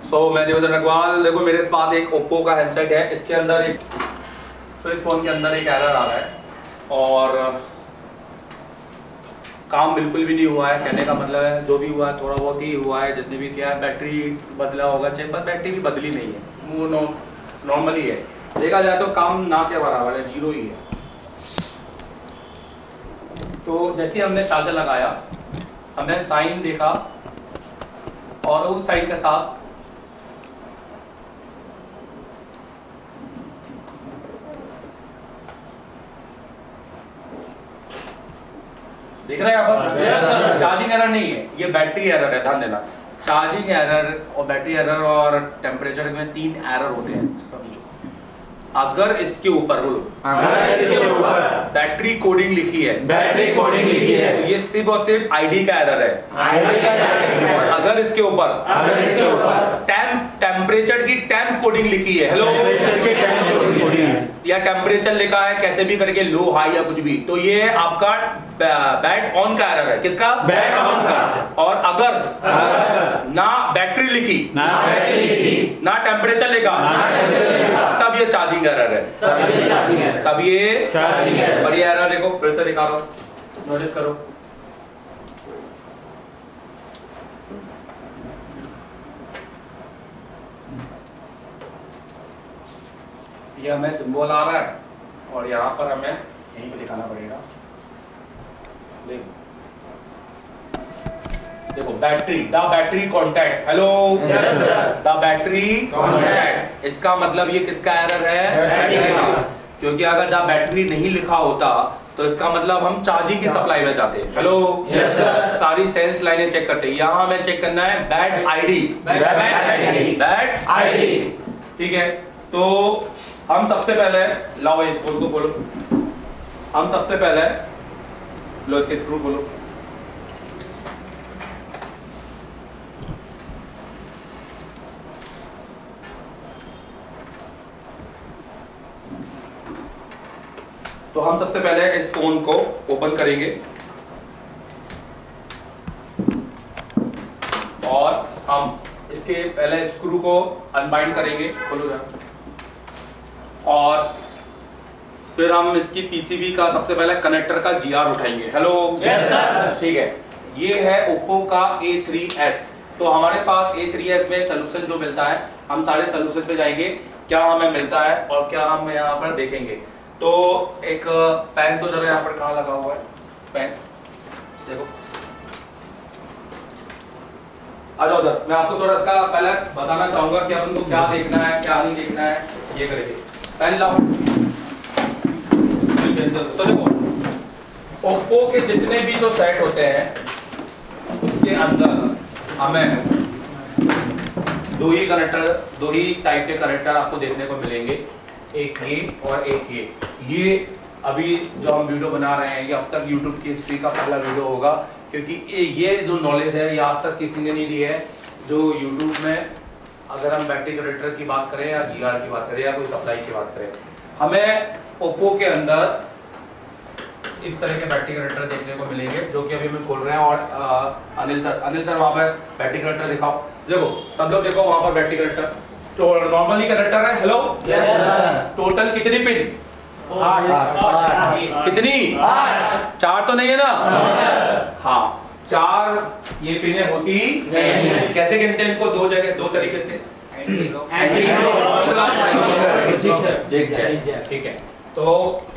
मैं देवेंद्र अग्रवाल। देखो मेरे पास एक ओप्पो का हैंडसेट है, इसके अंदर एक इस फ़ोन के अंदर एक एरर आ रहा है और काम बिल्कुल भी नहीं हुआ है। कहने का मतलब है जो भी हुआ है थोड़ा बहुत ही हुआ है, जितने भी किया है। बैटरी बदला होगा चेक, पर बैटरी भी बदली नहीं है, वो नॉर्मल ही है। देखा जाए तो काम ना के बराबर है, जीरो ही है। तो जैसे हमने चार्जर लगाया, हमें साइन देखा और उस साइन के साथ देख रहे हैं यहाँ पर चार्जिंग एरर नहीं है, ये बैटरी एरर है। ध्यान देना, चार्जिंग एरर और बैटरी एरर और टेम्परेचर में 3 एरर होते हैं। अगर इसके ऊपर बैटरी कोडिंग लिखी है, तो ये सिर्फ और सिर्फ आईडी का एरर है। और अगर इसके ऊपर टेम्परेचर की टेम्प कोडिंग लिखी है, हेलो, या टेम्परेचर लिखा है कैसे भी करके, लो हाई या कुछ भी, तो ये आपका बैट ऑन का एरर है। किसका? बैट ऑन का। और अगर ना बैटरी लिखी ना टेम्परेचर लिखा, तब ये चार्जिंग एरर है। तब ये बढ़िया एरर। देखो फिर से दिखा रहा हूं, नोटिस करो। ये हमें सिंबल आ रहा है और यहाँ पर हमें यहीं पे दिखाना पड़ेगा। देखो battery, the battery contact, hello, the battery contact. इसका मतलब ये किसका एरर है? क्योंकि अगर द बैटरी नहीं लिखा होता तो इसका मतलब हम चार्जिंग की सप्लाई में जाते हैं। हेलो, सारी सेंस लाइनें चेक करते हैं। यहाँ हमें चेक करना है बैट आईडी, बैट आईडी। ठीक है, तो हम सबसे पहले लाओ इस फोन को खोलो। हम सबसे पहले लो इसके स्क्रू खोलो। तो हम सबसे पहले इस फोन को ओपन करेंगे और हम इसके पहले स्क्रू को अनबाइंड करेंगे। खोलो जरा। और फिर हम इसकी पीसीबी का सबसे पहले कनेक्टर का जीआर उठाएंगे। Hello, yes sir. ठीक है, ये है ओप्पो का A3s। तो हमारे पास A3s में सलूशन जो मिलता है, हम सारे सलूशन पे जाएंगे, क्या हमें मिलता है और क्या हम यहाँ पर देखेंगे। तो एक पेन तो जरा यहाँ पर कहाँ लगा हुआ है, पेन देखो, आ जाओ उधर। मैं आपको थोड़ा इसका पहले बताना चाहूंगा कि अपन को क्या देखना है क्या नहीं देखना है। ये करेंगे, पेन लाओ। तो देखो, ओप्पो के जितने भी जो सेट होते हैं उसके अंदर हमें दो ही टाइप के कनेक्टर आपको देखने को मिलेंगे, एक ये और एक ये। ये अभी जो हम वीडियो बना रहे हैं, ये अब तक YouTube की हिस्ट्री का पहला वीडियो होगा, क्योंकि ये जो नॉलेज है ये आज तक किसी ने नहीं दी है। जो YouTube में अगर हम बैटरी कनेक्टर की बात करें या जीआर की बात करें या कोई सप्लाई की बात करें, हमें ओप्पो के अंदर इस तरह के बैटरी कनेक्टर देखने को मिलेंगे, जो कि अभी हम खोल रहे हैं। और अनिल सर वहाँ पर बैटरी कनेक्टर दिखाओ। देखो सब लोग देखो, वहाँ पर बैटरी कनेक्टर तो नॉर्मली कनेक्टर है। Hello, yes sir. टोटल कितनी पिन? 8। कितनी? 4 तो नहीं है ना? हाँ, 4 ये पिनें होती नहीं है। कैसे गिनते हैं इनको? दो तरीके से। ठीक है, तो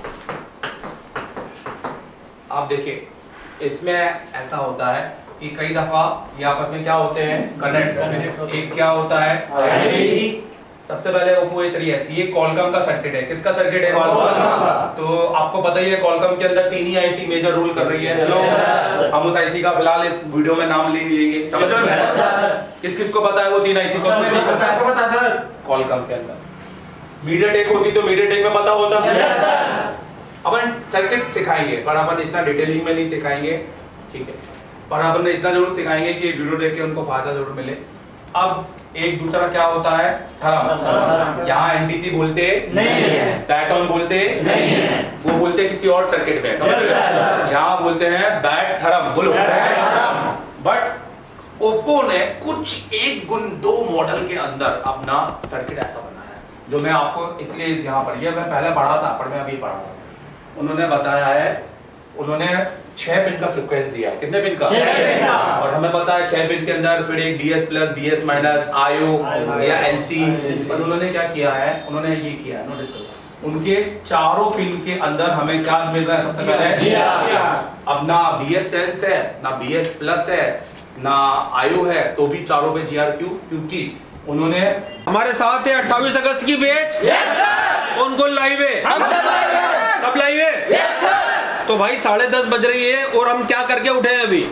आप देखिए, इसमें ऐसा होता है कि कई दफा ये आपस में क्या होते हैं, कनेक्ट। एक क्या होता है, सबसे पहले ओप्पो A3s, ये कॉलकॉम का सर्किट है। किसका सर्किट है? तो आपको पता ही है कॉलकॉम के अंदर 3 ही आईसी मेजर रोल कर रही है। हेलो, हम उस आईसी का फिलहाल इस वीडियो में नाम ले लेंगे। समझ रहे हैं? किस को पता है वो 3 आईसी? कॉलकॉम के अंदर मीडियाटेक होती तो मीडियाटेक में पता होता। अपन सर्किट सिखाएंगे पर अपन इतना डिटेलिंग में नहीं सिखाएंगे, ठीक है, पर अपन इतना जरूर सिखाएंगे कि वीडियो देख के उनको फायदा जरूर मिले। अब एक दूसरा क्या होता है, थर्म। यहाँ एनटीसी बोलते नहीं है, बैट ऑन बोलते नहीं है, वो बोलते किसी और सर्किट में। यहाँ बोलते हैं बैट थर्म। बोलो, बट ओप्पो ने कुछ एक गुण 2 मॉडल के अंदर अपना सर्किट ऐसा बनाया है, जो मैं आपको इसलिए यहाँ पर, ये मैं पहले पढ़ा था पर मैं अभी पढ़ा हूँ। उन्होंने बताया है, उन्होंने 6 पिन का सीक्वेंस दिया है। कितने पिन का? 6 पिन का। और हमें पता है 6 पिन के अंदर फिर एक BS plus, BS minus, IO या NC। और उन्होंने क्या किया है, उन्होंने ये किया है, नोटिस करो, उनके चारों पिन के अंदर हमें क्या मिल रहा है? सबसे पहले अब ना BS सेंस है, ना BS प्लस है, ना IO है, तो भी चारों पे GR क्यों? क्योंकि उन्होंने हमारे साथ है 28 अगस्त की बैच। Yes sir. उनको लाइव है, हम सब लाइव है। Yes sir. तो भाई 10:30 बज रही है और हम क्या करके उठे हैं अभी?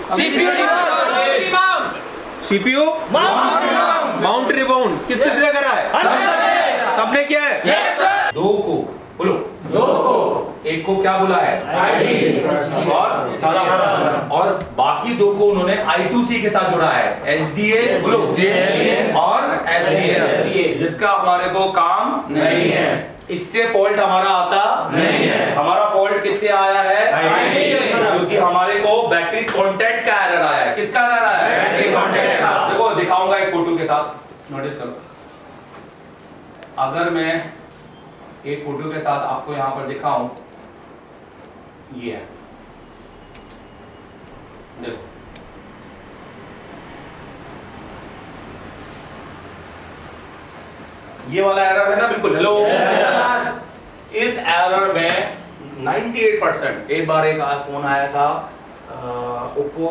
CPU माउंट रिबाउंड किस किस ने करा है? सबने किया है। Yes sir. 2 को बोलो, 2 को, एक को क्या बोला है? ID और बाकी 2 को उन्होंने I2C के साथ जोड़ा है, SDA बोलो और SDA, जिसका हमारे को काम नहीं है। इससे फॉल्ट हमारा आता नहीं है। हमारा फॉल्ट किससे आया है? क्योंकि हमारे को बैटरी कांटेक्ट का एरर आया है। किसका एरर आया है? बैटरी कांटेक्ट का। देखो दिखाऊंगा एक फोटो के साथ, नोटिस करो। अगर मैं एक फोटो के साथ आपको यहां पर दिखाऊं, ये है, देखो ये वाला एरर है ना, बिल्कुल। हेलो, इस एरर में 98%, एक बार एक फोन आया था ओप्पो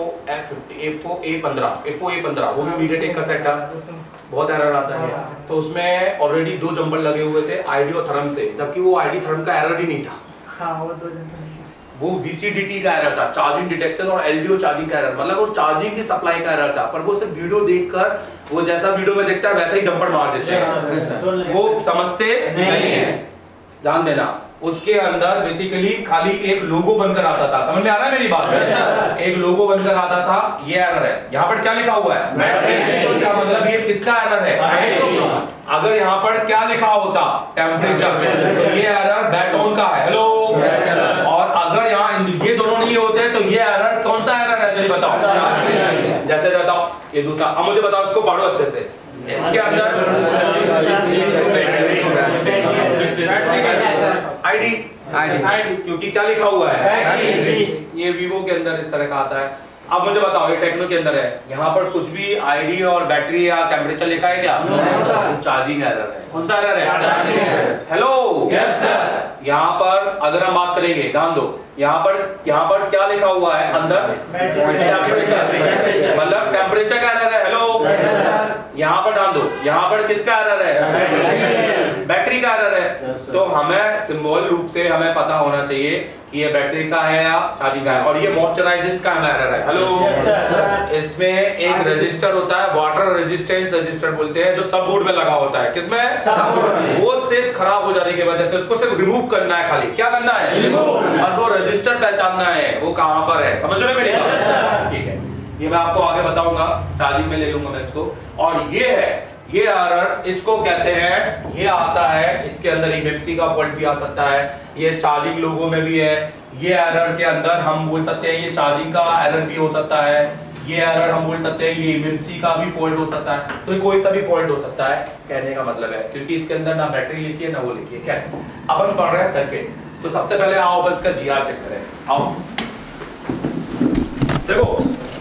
A15, वो भी मीडियाटेक का सेट था, बहुत एरर आता है। तो उसमें ऑलरेडी 2 जंपर लगे हुए थे ID और थर्म से, जबकि वो ID थर्म का एरर ही नहीं था। हाँ, वो VCDT का एरर था, चार्जिंग डिटेक्शन, और LDO चार्जिंग का एरर, मतलब वो चार्जिंग की सप्लाई का एरर था। पर वो सिर्फ वीडियो देखकर, वो जैसा वीडियो में देखता है वैसा ही जंपर मार देते हैं, वो समझते नहीं है। ध्यान देना, उसके अंदर बेसिकली खाली एक लोगो बनकर आता था। समझ में आ रहा है मेरी बात? एक लोगो बनकर आता था, ये एरर है। यहाँ पर क्या लिखा हुआ है? इसका मतलब ये किसका एरर है? अगर यहाँ पर क्या लिखा होता? टेम्परेचर, तो ये एरर बैटोन का है। हेलो, और अगर यहाँ ये दोनों नहीं होते तो ये एरर कौन सा एरर है? चलिए बताओ, जैसे बताओ ये दूसरा। अब मुझे बताओ, इसको पढ़ो अच्छे से। इसके अंदर ID, क्योंकि क्या लिखा हुआ है? ये वीवो के अंदर इस तरह का आता है। अब मुझे बताओ, ये टेक्नो के अंदर है, यहाँ पर कुछ भी ID और बैटरी या टेम्परेचर लिखा है क्या? वो चार्जिंग एरर है। कौन सा एरर है? Hello, yes sir. यहाँ पर अगर हम बात करेंगे, ध्यान दो, यहाँ पर क्या लिखा हुआ है अंदर? टेम्परेचर, मतलब टेम्परेचर का एरर है। हेलो, यहाँ पर ध्यान दो, यहाँ पर किसका एरर है? बैटरी का एरर है। तो हमें सिंबल रूप से हमें पता होना चाहिए कि ये बैटरी का है या चार्जिंग का है। और ये मॉइस्चराइजिंग का एरर है। हेलो, इसमें एक रजिस्टर होता है, वाटर रेजिस्टेंस रजिस्टर बोलते हैं, जो सब बोर्ड में लगा होता है। किसमें? सब बोर्ड में। वो सिर्फ खराब हो जाने की वजह से उसको सिर्फ रिमूव करना है, खाली क्या करना है? रिमूव। और वो रजिस्टर पहचानना है वो कहां पर है। समझ रहे मेरी बात? ठीक है, ये मैं आपको आगे बताऊंगा, चार्जिंग में ले लूंगा मैं इसको। और ये है, ये एरर इसको कहते हैं, ये आता है, इसके अंदर इमएमसी का फॉल्ट भी आ सकता है, ये चार्जिंग लोगो में भी है। ये एरर के अंदर हम बोल सकते हैं ये चार्जिंग का एरर भी हो सकता है, ये एरर हम बोल सकते हैं ये इमएमसी का भी फॉल्ट हो सकता है। तो कोई सा भी फॉल्ट हो सकता है, कहने का मतलब है, क्योंकि इसके अंदर ना बैटरी लिखी है ना वो लिखी है। क्या अपन पढ़ रहे हैं सर्किट, तो सबसे पहले आओ अपन इसका GR चेक करें। आओ देखो,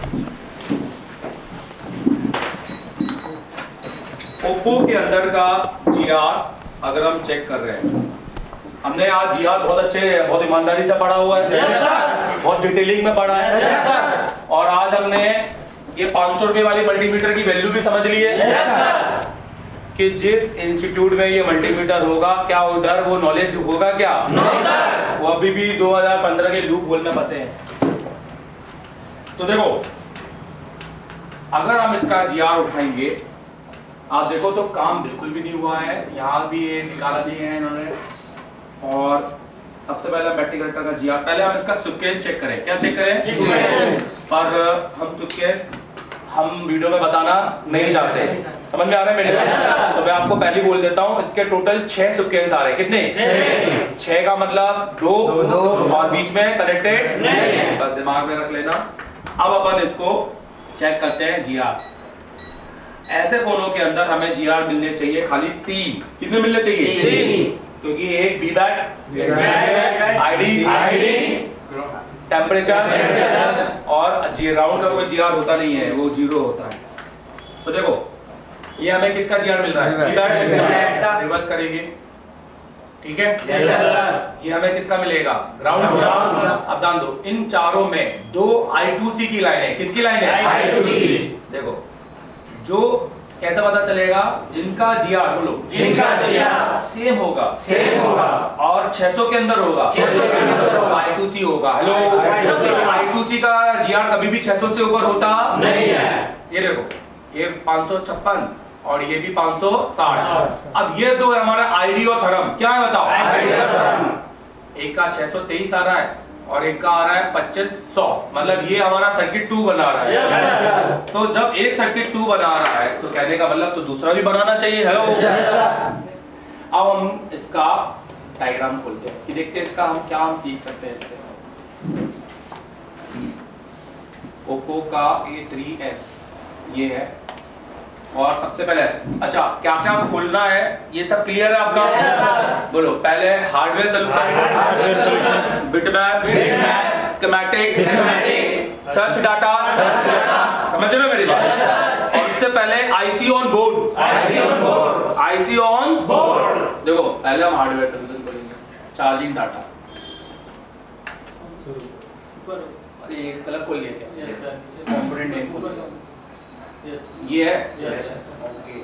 ओप्पो के अंदर का GR अगर हम चेक कर रहे हैं, हमने आज GR बहुत अच्छे, बहुत ईमानदारी से पढ़ा हुआ है, बहुत डिटेलिंग में पढ़ा है। और आज हमने ये 500 रुपए वाली मल्टीमीटर की वैल्यू भी समझ ली है, कि जिस इंस्टीट्यूट में ये मल्टीमीटर होगा, क्या उधर वो नॉलेज होगा क्या? वो अभी भी 2015 के लूप होल में फंसे हैं। तो देखो, अगर हम इसका GR उठाएंगे, आप देखो तो काम बिल्कुल भी नहीं हुआ है, यहाँ भी ये निकाला नहीं है इन्होंने। और सबसे पहले बैटरी कनेक्टर का GR, पहले हम इसका सीक्वेंस चेक करें। क्या चेक करें? पर हम सीक्वेंस हम वीडियो में बताना नहीं चाहते। समझ में आ रहा है मेरे पास? तो मैं आपको पहले बोल देता हूँ, इसके टोटल 6 सीक्वेंस आ रहे हैं। कितने? 6 का मतलब 2 और बीच में कनेक्टेड नहीं है, बस दिमाग में रख लेना। अब अपन इसको चेक करते हैं जीआर। ऐसे फोनों के अंदर हमें जीआर मिलने चाहिए खाली 3। कितने मिलने चाहिए? 3, क्योंकि एक बी बैट, आईडी, टेम्परेचर और जी राउंड का कोई जीआर होता नहीं है, वो 0 होता है। तो देखो ये हमें किसका जीआर मिल रहा है? B bat. रिवर्स करेंगे, ठीक है? ये हमें किसका मिलेगा? ग्राउंड। अब ध्यान दो, इन चारों में 2 I2C की लाइन है। किसकी लाइन है? I2C। देखो जो कैसे पता चलेगा? जिनका जीआर, बोलो, जिनका जीआर सेम होगा और 600 के अंदर होगा, I2C होगा। हेलो, I2C का जीआर कभी भी 600 से ऊपर होता नहीं है। ये देखो, ये 556 और ये भी 560। अब ये दो है हमारा आईडी और थर्म। क्या है बताओ? आईडी और थर्म। एक का 623 आ रहा है और एक का आ रहा है 2500, मतलब ये हमारा सर्किट 2 बना रहा है। तो जब एक सर्किट 2 बना रहा है तो कहने का मतलब तो दूसरा भी बनाना चाहिए। हेलो, अब हम इसका डायग्राम खोलते हैं कि देखते हैं इसका हम क्या सीख सकते हैं इससे। ओप्पो का A3s ये है, और सबसे पहले अच्छा क्या क्या खोलना है ये सब क्लियर है आपका? बोलो। पहले hardware solution, bitmap, schematic, search data, समझ रहे हो मेरी बात? और इससे पहले IC on board, IC on board. देखो पहले हम हार्डवेयर सॉल्यूशन खोलेंगे, चार्जिंग डाटा। अरे ये गलत खोल लिया क्या? कंपोनेंट नेम खोल लिया। ये है। ओके,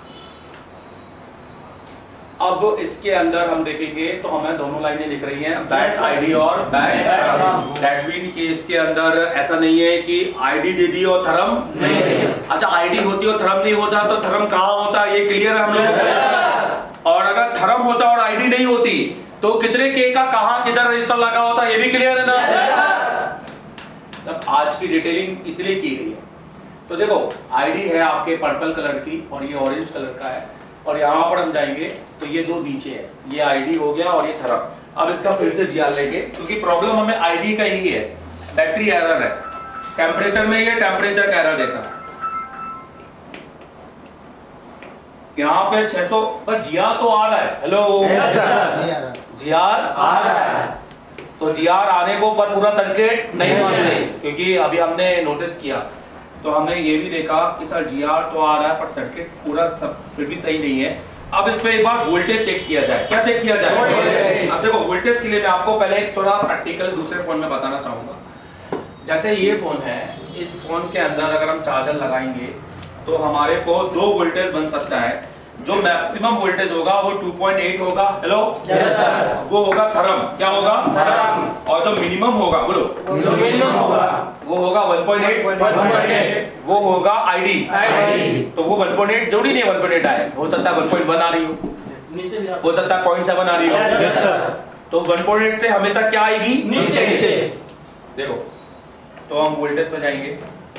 अब इसके अंदर हम देखेंगे तो हमें दोनों लाइनें दिख रही हैं, बैट आईडी और बैट थर्म। दैट मीन कि इसके अंदर ऐसा नहीं है कि आईडी दे दी और थर्म नहीं है। अच्छा, आईडी होती और थर्म नहीं होता तो थर्म कहाँ होता, ये क्लियर है हम लोग? और अगर थर्म होता और आईडी नहीं होती तो कितने के का कहाँ किधर रजिस्टर लगा होता, ये भी क्लियर है ना? तब आज की डिटेलिंग इसलिए की गई है। तो देखो आईडी है आपके पर्पल कलर की और ये ऑरेंज कलर का है, और यहाँ पर हम जाएंगे तो ये दो नीचे है, ये आईडी हो गया और ये थर्म। अब इसका फिर से जीआर लेंगे क्योंकि प्रॉब्लम हमें आईडी का ही है, बैटरी एरर है। टेम्परेचर में ये टेम्परेचर का एरर देता है। यहाँ पे 600 पर जीआर तो आ रहा है। हेलो, जीआर आ रहा है, तो जीआर आने को पर पूरा सर्किट नहीं मान रहे, क्योंकि अभी हमने नोटिस किया तो हमने ये भी देखा कि सर जीआर तो आ रहा है पर सर्किट पूरा सब फिर भी सही नहीं है। अब इस पे एक बार वोल्टेज चेक किया जाए। क्या चेक किया जाए? अब देखो वोल्टेज के लिए मैं आपको पहले एक थोड़ा प्रैक्टिकल दूसरे फोन में बताना चाहूंगा। जैसे ये फोन है, इस फोन के अंदर अगर हम चार्जर लगाएंगे तो हमारे को 2 वोल्टेज बन सकता है। जो मैक्सिमम वोल्टेज होगा वो 2.8 होगा। हेलो, वो होगा थर्म। क्या होगा? थर्म। और जो मिनिमम होगा, बोलो, जो मिनिमम होगा वो होगा 1.8, वो होगा आईडी। तो वो 1.8 जोड़ी नहीं, 1.8 आए, हो सकता है 1.1 आ रही हो, नीचे भी हो सकता है 0.7 आ रही हो। तो 1.8 से हमेशा क्या आएगी? नीचे। देखो तो हम वोल्टेज पे जाएंगे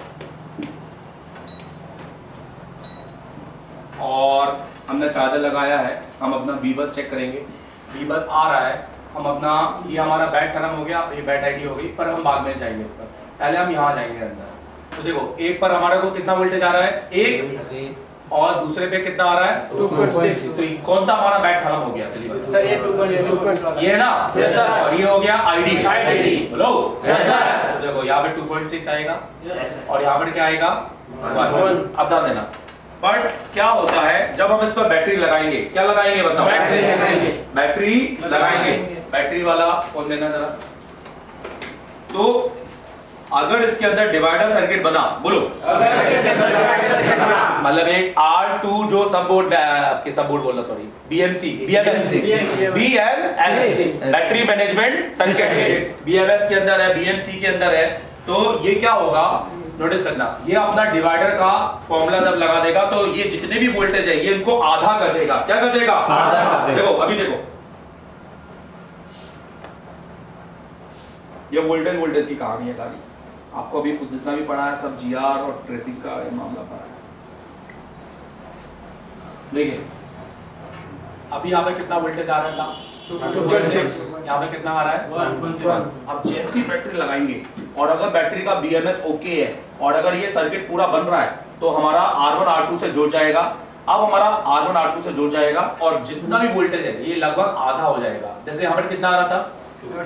और हमने चार्जर लगाया है, हम अपना बी बस चेक करेंगे। बी बस आ रहा है, हम अपना ये हमारा बैट थर्म हो गया, ये बैट आईडी हो गई, पर हम बाद में जाएंगे इस पर। पहले हम यहाँ जाएंगे अंदर। तो देखो एक पर हमारे को कितना वोल्टेज आ रहा है? 1, और दूसरे पे कितना आ रहा है? 2.6। तो कौन सा हमारा बैट थर्म हो गया? चलिए सर, ये 2.6 ये है ना, और ये हो गया आईडी। बोलो। तो देखो यहाँ पे 2.6 आएगा और यहाँ पर क्या आएगा? 1। अब ध्यान देना, बट क्या होता है जब हम इस पर बैटरी लगाएंगे, क्या लगाएंगे बताओ? बैटरी लगाएंगे। बैटरी वाला कौन देना जरा। तो अगर इसके अंदर डिवाइडर सर्किट बना, बोलो, मतलब एक R2 जो सब बोर्ड आपके सब बोर्ड बोला, sorry, BMS battery management circuit BMS के अंदर है, BMC के अंदर है। तो ये क्या होगा, नोटिस करना, ये अपना डिवाइडर का फॉर्मूला जब लगा देगा तो ये जितने भी वोल्टेज है ये इनको आधा कर देगा। क्या कर देगा? आधा। देखो अभी देखो, ये वोल्टेज की कहानी है सारी। आपको अभी जितना भी पढ़ा है सब जीआर और ट्रेसिंग का ये मामला पढ़ा है। देखिए अभी यहाँ पे कितना वोल्टेज आ रहा है साहब? 2.6। यहाँ पे कितना आ रहा है 1. अब जैसी बैटरी लगाएंगे और अगर बैटरी का BMS ओके है और अगर ये सर्किट पूरा बन रहा है तो हमारा R1 R2 से जुड़ जाएगा। अब हमारा R1 R2 से जुड़ जाएगा और जितना भी वोल्टेज है ये लगभग आधा हो जाएगा। जैसे यहाँ पर कितना आ रहा था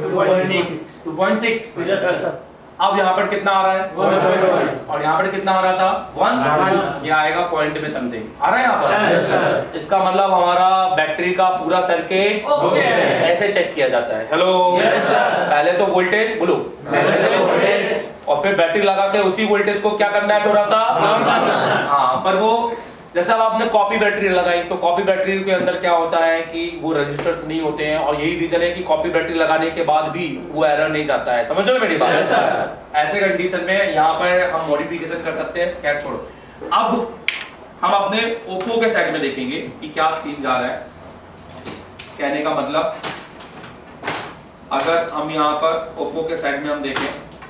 2.6। अब यहाँ पर कितना आ रहा है 1. और यहाँ पर कितना आ रहा था 1. ये आएगा पॉइंट में समथिंग आ रहा है यहाँ पर। इसका मतलब हमारा बैटरी का पूरा सर्किट ऐसे चेक किया जाता है। हेलो पहले तो वोल्टेज बोलो और फिर बैटरी लगा के उसी वोल्टेज को क्या करना है थोड़ा सा हाँ। पर वो जैसे अब आपने कॉपी बैटरी लगाई तो कॉपी बैटरी के अंदर क्या होता है कि वो रजिस्टर्स नहीं होते हैं और यही रीजन है कि कॉपी बैटरी लगाने के बाद भी वो एरर नहीं जाता है। समझ रहे हो मेरी बात? ऐसे कंडीशन में यहाँ पर हम मॉडिफिकेशन कर सकते हैं। खैर छोड़ो, अब हम अपने ओप्पो के साइड में देखेंगे कि क्या सीन जा रहा है। कहने का मतलब अगर हम यहाँ पर ओप्पो के साइड में हम देखें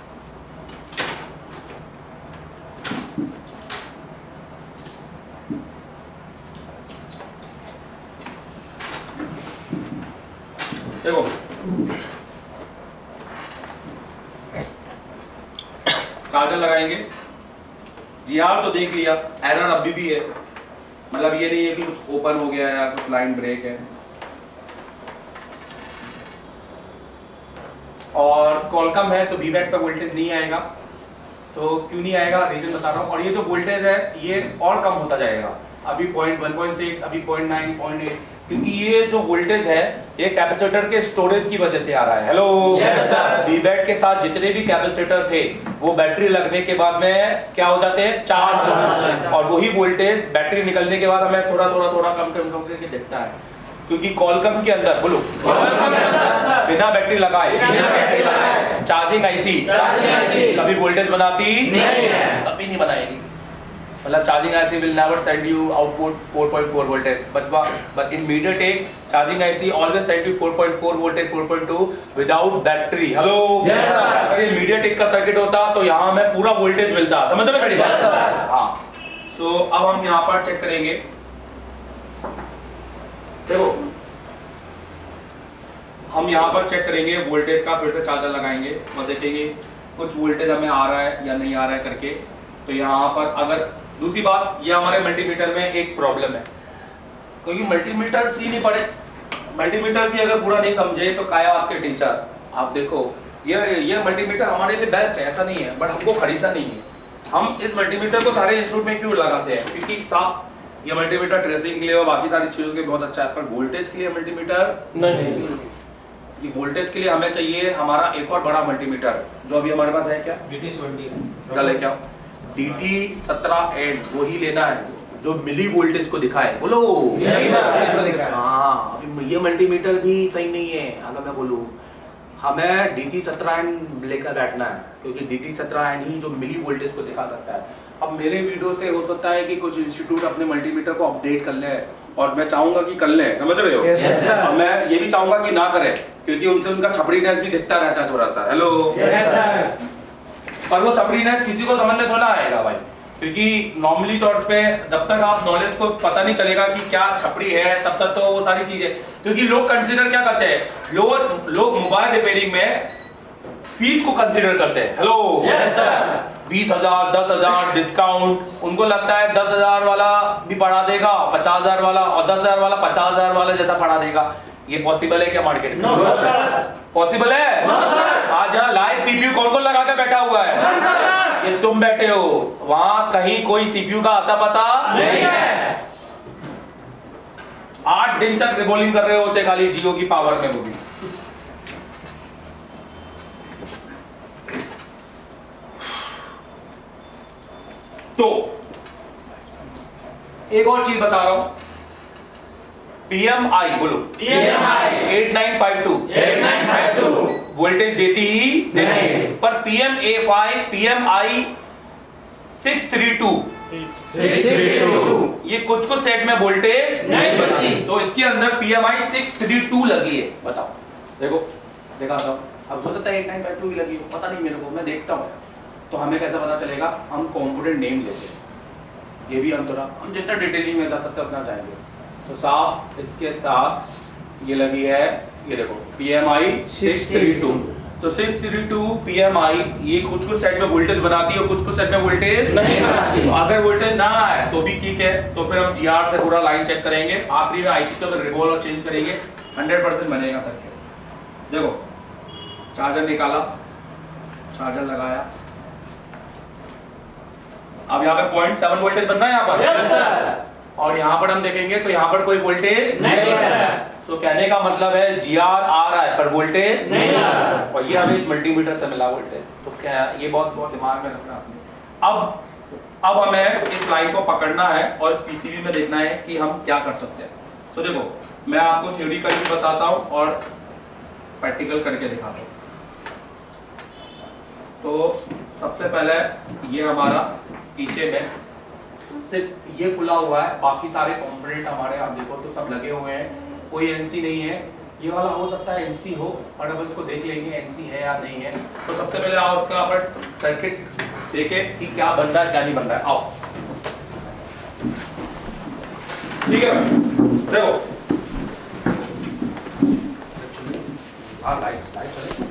देखो चार्जर लगाएंगे GR तो देख लिया, एरर अभी भी है, मतलब ये नहीं है कि कुछ ओपन हो गया या कुछ लाइन ब्रेक है। और कॉलकम है तो Vbat पे वोल्टेज नहीं आएगा। तो क्यों नहीं आएगा रीजन बता रहा हूँ। और ये जो वोल्टेज है ये और कम होता जाएगा, अभी 1.6 अभी 0.9 0.8 क्योंकि ये जो वोल्टेज है ये कैपेसिटर के स्टोरेज की वजह से आ रहा है। हेलो Vbat के साथ जितने भी कैपेसिटर थे वो बैटरी लगने के बाद में क्या हो जाते हैं चार्ज, और वही वोल्टेज बैटरी निकलने के बाद हमें थोड़ा कम करके दिखता है। क्योंकि कॉलकम के अंदर बोलो बिना बैटरी लगाए चार्जिंग आईसी कभी वोल्टेज बनाती कभी नहीं बनाएगी। मतलब charging IC will never send you output 4.4 voltage, but in MediaTek charging IC always send you 4.4 voltage 4.2 without battery। Hello अगर ये MediaTek का सर्किट होता तो यहाँ हमें पूरा वोल्टेज मिलता। समझ रहे मेरी बात? हाँ। सो अब हम यहाँ पर चेक करेंगे। देखो हम यहाँ पर चेक करेंगे वोल्टेज का, फिर से चार्जर लगाएंगे और देखेंगे कुछ वोल्टेज हमें आ रहा है या नहीं आ रहा है करके। तो यहाँ पर अगर दूसरी बात ये हमारे मल्टीमीटर में एक प्रॉब्लम है क्योंकि मल्टीमीटर सी नहीं पढ़े, मल्टीमीटर सी अगर पूरा नहीं समझे तो काया आपके टीचर। आप देखो ये मल्टीमीटर हमारे लिए बेस्ट है ऐसा नहीं है, बट हमको खरीदना नहीं है। हम इस मल्टीमीटर को सारे इंस्टीट्यूट में क्यों लगाते हैं क्योंकि साफ ये मल्टीमीटर ट्रेसिंग के लिए और बाकी सारी चीजों के लिए बहुत अच्छा है, पर वोल्टेज के लिए मल्टीमीटर नहीं। ये वोल्टेज के लिए हमें चाहिए हमारा एक और बड़ा मल्टीमीटर जो अभी हमारे पास है। क्या DT70 चले क्या DT17N वो ही लेना है जो मिली वोल्टेज को दिखाए। बोलो हाँ, ये मल्टीमीटर भी सही नहीं है। अगर मैं बोलूँ हमें DT17N लेकर बैठना है क्योंकि DT17N ही जो मिली वोल्टेज को दिखा सकता है। अब मेरे वीडियो से हो सकता है कि कुछ इंस्टीट्यूट अपने मल्टीमीटर को अपडेट कर ले और मैं चाहूंगा कि कर ले। समझ रहे हो? अब मैं ये भी चाहूंगा कि ना करें क्योंकि उनसे उनका छपड़ीनेस भी दिखता रहता है थोड़ा सा। हेलो पर वो छपड़ीनेस किसी को समझ में थोड़ा आएगा भाई, क्योंकि नॉर्मली तौर पे जब तक आप नॉलेज को पता नहीं चलेगा कि क्या छपड़ी है तब तक तो वो सारी चीजें, क्योंकि लोग कंसीडर क्या करते हैं, लोग मोबाइल रिपेयरिंग में फीस को कंसीडर करते हैं। हेलो 20,000 10,000 डिस्काउंट, उनको लगता है 10,000 वाला भी पढ़ा देगा 50,000 वाला और 10,000 वाला 50,000 वाला जैसा पढ़ा देगा। ये पॉसिबल है क्या मार्केट में? पॉसिबल है? आज यहाँ लाइव सीपीयू कौन लगा के बैठा हुआ है? ये तुम बैठे हो, वहां कहीं कोई सीपीयू का आता पता नहीं है। 8 दिन तक रिवॉल्विंग कर रहे होते खाली जियो की पावर में। वो भी तो एक और चीज बता रहा हूं, PMI बोलो, PMI 8952 वोल्टेज देती ही नहीं, पर PMA5 PMI 632 ये कुछ सेट में वोल्टेज नहीं बनती, तो इसके अंदर PMI 632 लगी है। बताओ, देखो दिखाता हूं। अब हो सकता है 8952 भी लगी हो, पता नहीं मेरे को, मैं देखता हूं। तो हमें कैसे पता चलेगा? हम कंपोनेंट नेम लेते हैं, ये भी हम जितना डिटेलिंग में जा सकते हैं उतना जाएंगे। तो साफ इसके साथ ये लगी है ये देखो PMI 632, तो 632 PMI ये कुछ सेट में वोल्टेज बनाती है और कुछ सेट में वोल्टेज नहीं बनाती। तो अगर वोल्टेज ना आए तो भी ठीक है, तो फिर हम GR से पूरा लाइन चेक करेंगे, आखिरी में IC तो अगर रिवॉल्व और चेंज करेंगे 100% बनेगा सर्किट। देखो चार्जर निकाला, चार्जर लगाया, अब यहाँ पे 0.7 वोल्टेज बन रहा है यहाँ पर। yes, sir। और यहाँ पर हम देखेंगे तो यहाँ पर कोई वोल्टेज नहीं है, तो कहने का मतलब है GR आ रहा है पर वोल्टेज नहीं आ रहा, और ये हमें इस मल्टीमीटर से मिला वोल्टेज। तो क्या ये बहुत बहुत दिमाग में रखना आपने। अब हमें इस लाइन को पकड़ना है और इस PCB में देखना है कि हम क्या कर सकते हैं। सो देखो मैं आपको थ्योरिकल भी बताता हूँ और प्रैक्टिकल करके दिखाता हूँ। तो सबसे पहले ये हमारा पीछे में सिर्फ ये खुला हुआ है, बाकी सारे कंपोनेंट हमारे आप देखो तो सब लगे हुए हैं, कोई NC नहीं है। ये वाला हो सकता है NC हो, और अब इसको देख लेंगे NC है या नहीं है। तो सबसे पहले आओ उसका पर सर्किट देखें कि क्या बन रहा है क्या नहीं बन रहा है। आओ ठीक है देखो लाइट चले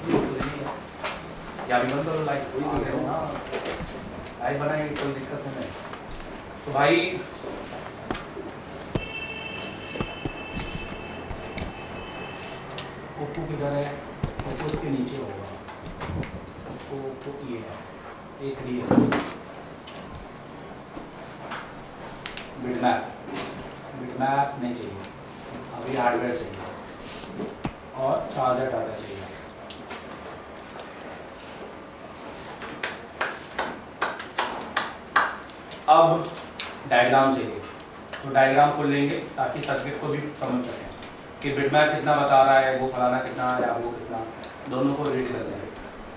क्या भी बंद करो, लाइट कोई दिख रही है ना, लाइट बनाएंगे कोई दिक्कत नहीं। तो भाई ओप्पो किधर है, ओप्पो इसके नीचे होगा, ओप्पो ये है एक रियल बिटमैप नहीं चाहिए, अभी हार्डवेयर चाहिए और चार्जर डाटा चाहिए। अब डायग्राम चाहिए, तो डायग्राम खोल लेंगे ताकि सर्किट को भी समझ सकें कि बिटमैप कितना बता रहा है, वो फलाना कितना है या वो कितना, दोनों को रीड कर लेंगे।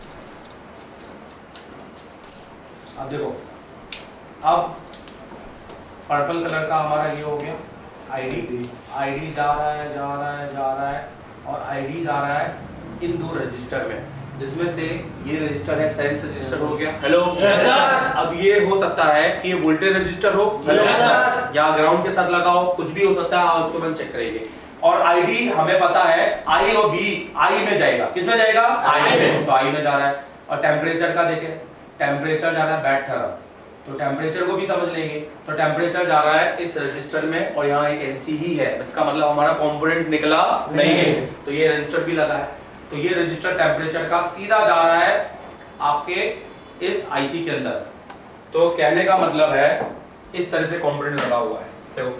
अब देखो अब पर्पल कलर का हमारा ये हो गया आईडी जा रहा है और आईडी जा रहा है इन दो रजिस्टर में, जिसमें से ये रजिस्टर है सेंस रजिस्टर हो गया। हेलो yes, अब ये हो सकता है कि ये वोल्टेज रजिस्टर हो yes, या ग्राउंड के साथ लगाओ, कुछ भी हो सकता है, उसको हम चेक करेंगे। और आईडी हमें पता है आई और बी आई में जाएगा, किस में जाएगा आई में, तो आई में जा रहा है। और टेम्परेचर का देखें, टेम्परेचर जा रहा है 72, तो टेम्परेचर को भी समझ लेंगे। तो टेम्परेचर जा रहा है इस रजिस्टर में और यहाँ एक NC ही है, इसका मतलब हमारा कंपोनेंट निकला नहीं है, तो ये रजिस्टर भी लगा है। तो ये रजिस्टर टेम्परेचर का सीधा जा rहा है आपके इस IC के अंदर। तो कहने का मतलब है इस तरह से कंपोनेंट लगा हुआ है। देखो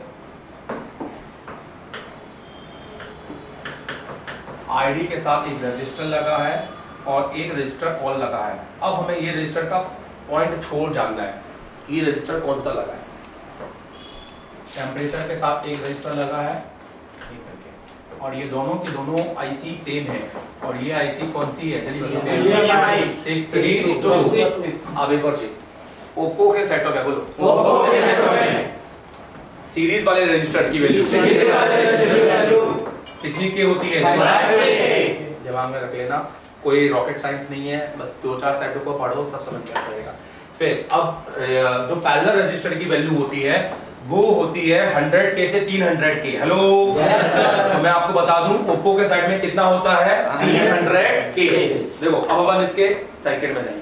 आईडी के साथ एक रजिस्टर लगा है और एक रजिस्टर ऑल लगा है। अब हमें ये रजिस्टर का पॉइंट छोड़ जानना है, ये रजिस्टर कौन सा लगा है। टेम्परेचर के साथ एक रजिस्टर लगा है और ये दोनों के दोनों IC सेम है, और ये IC कौन सी है चलिए 632। अब एक और चीज, ओप्पो के सेटअप है, बोलो सीरीज वाले रजिस्टर की वैल्यू कितनी के होती है दिमाग में रख लेना, कोई रॉकेट साइंस नहीं है, बस 2-4 सेटों को पढ़ो सब समझ में आ जाएगा। फिर अब जो पैरेलल रजिस्टर की वैल्यू होती है वो होती है 100K से 300K। हेलो तो मैं आपको बता दूं ओप्पो के साइड में कितना होता है 300K। देखो अब अपन इसके सर्किट में जाएंगे।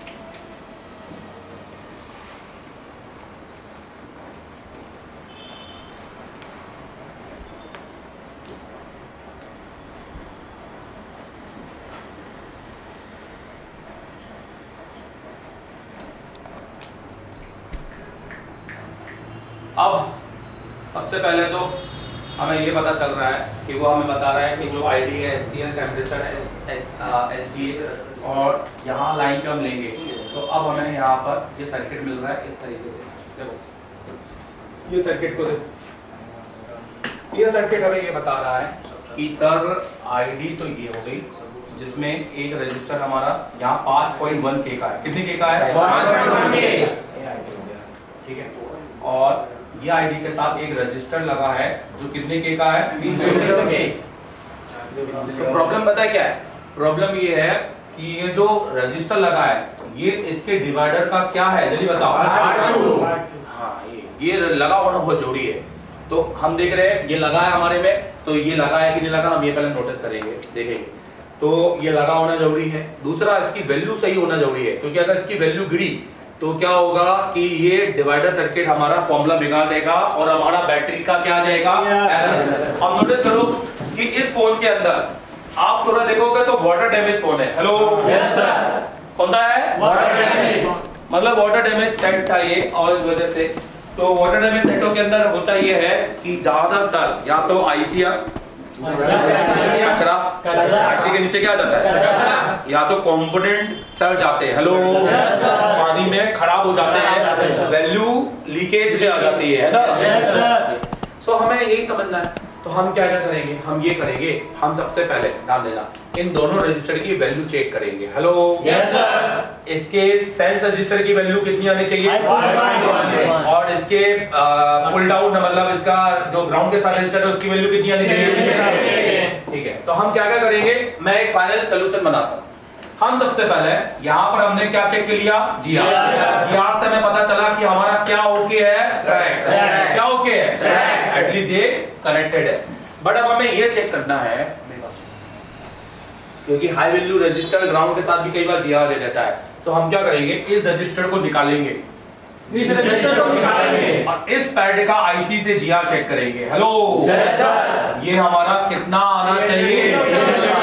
अब सबसे पहले तो हमें ये पता चल रहा है कि वो हमें बता रहा है कि जो आईडी है SCL, टेम्परेचर है SDA, और यहाँ लाइन पे हम लेंगे तो अब हमें यहाँ पर ये सर्किट मिल रहा है इस तरीके से। देखो ये सर्किट को देखो, ये सर्किट हमें ये बता रहा है कि सर आईडी तो ये हो गई जिसमें एक रजिस्टर हमारा यहाँ 5.1K का है। कितने K का है 5.1K, ठीक है। और ये आईडी के साथ एक रजिस्टर लगा है जो कितने K का है 300K। तो प्रॉब्लम पता है क्या है, प्रॉब्लम ये है कि ये जो रजिस्टर लगा है ये इसके डिवाइडर का क्या है जल्दी बताओ। हाँ ये लगा होना बहुत जोड़ी है, तो हम देख रहे हैं ये लगा है हमारे में, तो ये लगा है कि नहीं लगा हम ये पहले नोटिस करेंगे, देखेंगे। तो ये लगा होना जरूरी है। दूसरा, इसकी वैल्यू सही होना जरूरी है, क्योंकि अगर इसकी वैल्यू गिरी तो क्या होगा कि ये डिवाइडर सर्किट हमारा फॉर्मूला बिगाड़ देगा और हमारा बैटरी का क्या आ जाएगा, एरर। अब नोटिस करो कि इस फोन के अंदर आप थोड़ा देखोगे तो वाटर डैमेज फोन है। Hello, yes sir. कौन सा है? Water damage. मतलब वाटर डैमेज सेट था ये, और इस वजह से तो वाटर डैमेज सेटों के अंदर होता ये है कि ज्यादातर या तो आईसी कचरा, आईसी के नीचे क्या जाता है, या तो कंपोनेंट सड़ जाते हैं, हेलो, पानी में खराब हो जाते हैं, वैल्यू लीकेज में आ जाती है ना। सो हमें यही समझना है। तो हम क्या क्या करेंगे, हम ये करेंगे, हम सबसे पहले ध्यान देना, इन दोनों रजिस्टर की वैल्यू चेक करेंगे। Hello, yes sir. इसके सेंस रजिस्टर की वैल्यू कितनी आनी चाहिए, 5.1, और इसके पुल डाउन मतलब इसका जो ग्राउंड के साथ रजिस्टर है उसकी वैल्यू कितनी आनी चाहिए। ठीक है, तो हम क्या क्या करेंगे, मैं एक फाइनल सोल्यूशन बनाता हूँ। हम सबसे पहले यहाँ पर हमने क्या चेक कर लिया, जीआर से हमें पता चला कि हमारा क्या ओके है, ट्रैक, क्या ओके है, एटलीस्ट ये कनेक्टेड है। बट अब हमें ये चेक करना है, क्योंकि हाई वैल्यू रजिस्टर ग्राउंड के साथ भी कई बार जीआर दे देता है, तो हम क्या करेंगे, इस रजिस्टर को निकालेंगे, इस रजिस्टर को निकालेंगे और इस पैड का आईसी से जीआर चेक करेंगे। हेलो, ये हमारा कितना आना चाहिए,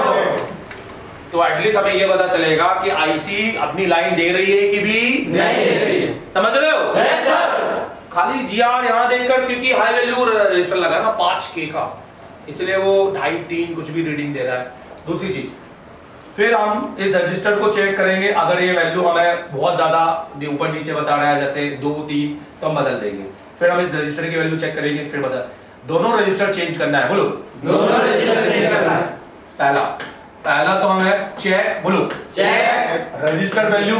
तो एटलीस्ट हमें ये पता चलेगा कि आईसी अपनी लाइन दे रही है कि भी नहीं दे रही है। समझ रहे हो? Yes sir. खाली जीआर यहां देखकर, क्योंकि हाई वैल्यू रजिस्टर लगा ना 5K का, इसलिए वो 2.5, 3 कुछ भी रीडिंग दे रहा है। दूसरी चीज, फिर हम इस रजिस्टर को चेक करेंगे, अगर ये वैल्यू हमें बहुत ज्यादा ऊपर नीचे बता रहा है, जैसे 2, 3, तो हम बदल देंगे। फिर हम इस रजिस्टर की वैल्यू चेक करेंगे, फिर बदल, दोनों रजिस्टर चेंज करना है। बोलो, दोनों रजिस्टर चेंज करना है। पहला तो हमें चेक, बोलो, चेक रजिस्टर वैल्यू,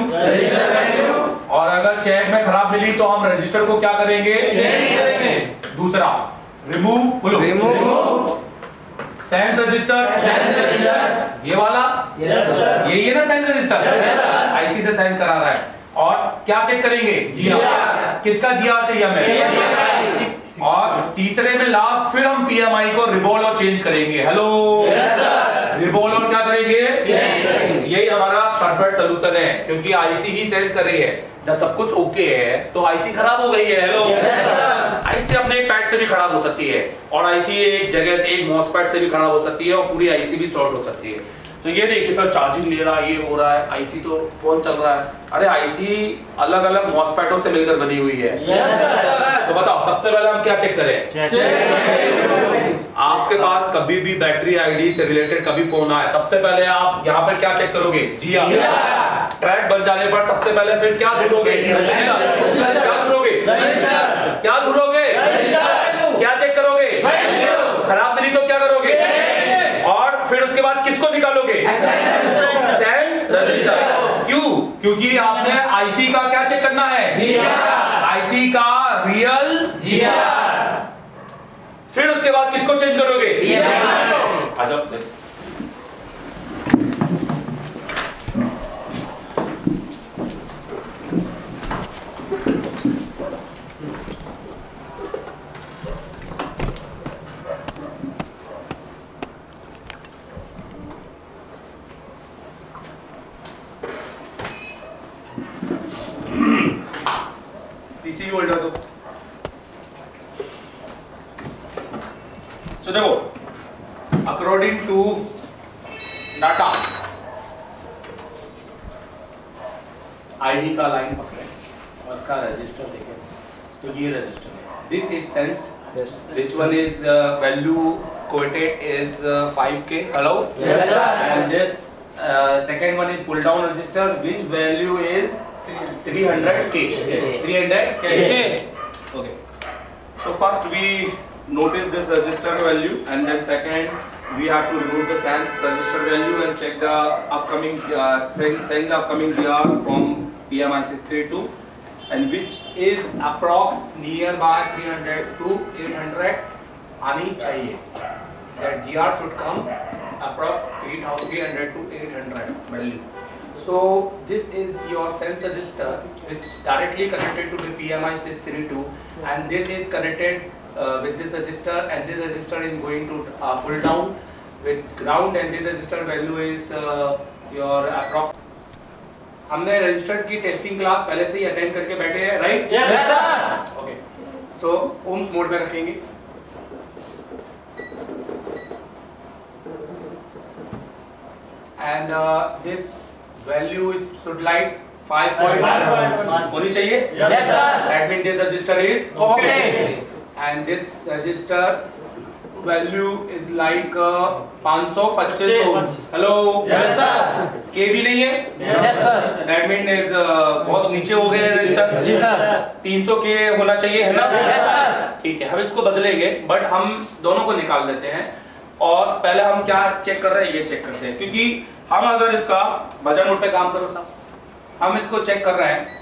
और अगर चेक में खराब मिली तो हम रजिस्टर को क्या करेंगे, चेंज करेंगे। दूसरा, रिमूव, बोलो, रिमूव सेंस रजिस्टर, ये वाला, यस सर, यही है ना sense register, yes sir, IC से सेंस करा रहा है। और क्या चेक करेंगे, जीआर, किसका जीआर चाहिए हमें, और तीसरे में लास्ट फिर हम पीएमआई को रिवॉल्व और चेंज करेंगे। हेलो, यस सर, रिवॉल्व और क्या करेंगे, चेंज करेंगे। यही हमारा परफेक्ट सॉल्यूशन है, क्योंकि आईसी ही सेंस कर रही है। जब सब कुछ ओके है तो आईसी खराब हो गई है। हेलो, आईसी अपने एक पैड से भी खराब हो सकती है, और आईसी एक जगह से एक मॉसफेट से भी खराब हो सकती है, और पूरी आईसी भी शॉर्ट हो सकती है। तो ये देखिए सर, चार्जिंग ले रहा है, ये हो रहा है, आईसी तो फोन चल रहा है। अरे आईसी अलग अलग मॉसफेटों से मिलकर बनी हुई है। तो बताओ, सबसे पहले हम क्या चेक करें, आपके पास कभी भी बैटरी आईडी से रिलेटेड कभी फोन आए, सबसे पहले आप यहाँ पर क्या चेक करोगे, जीआर। ट्रैक बन जाने पर सबसे पहले फिर क्या ढूंढोगे, क्या ढूंढोगे, क्या ढूंढोगे, क्या चेक करोगे, खराब मिली तो क्या करोगे, और फिर उसके बाद किसको निकालोगे, सेंस रजिस्टर। क्यों? क्योंकि आपने आईसी का क्या चेक करना है, आईसी का रियल जीआर। फिर उसके बाद किसको चेंज करोगे, अच्छा पीसी होल्डर दो। So देखो, अकॉर्डिंग टू डाटा, आईडी का लाइन पकड़े और इसका रजिस्टर देखें, तो ये रजिस्टर है, this is sense, which one is value quoted is 5K, hello, yes sir, and this second one is pull down register, which value is 300K. 300K. Okay. So first we notice this register value, and then second we have to remove the sans register value and check the upcoming send the upcoming GR from PMI 632, and which is approx nearby 300 to 800 आनी चाहिए. That GR should come approx 300 to 800 value. So this is your sense register, which directly connected to the PMI 632, and this is connected with this register, and this register is going to pull down with ground, and this register value is your approx. हमने register की testing class पहले से ही attend करके बैठे हैं, right? Yes sir. Okay, so ohms mode में रखेंगे। And this value is should like 5.1 होनी चाहिए। Yes sir। That means this register is Okay। And this register value is like 525 hello. Yes sir। के भी नहीं है। Yes sir। That means is बहुत नीचे हो गए रजिस्टर। जी सर। 300 के होना चाहिए, है ना? Yes sir। ठीक है, हम इसको बदलेंगे, बट हम दोनों को निकाल देते हैं। और पहले हम क्या चेक कर रहे हैं, ये चेक करते हैं, क्योंकि हम अगर इसका वजन नोट पे काम करो साहब, हम इसको चेक कर रहे हैं।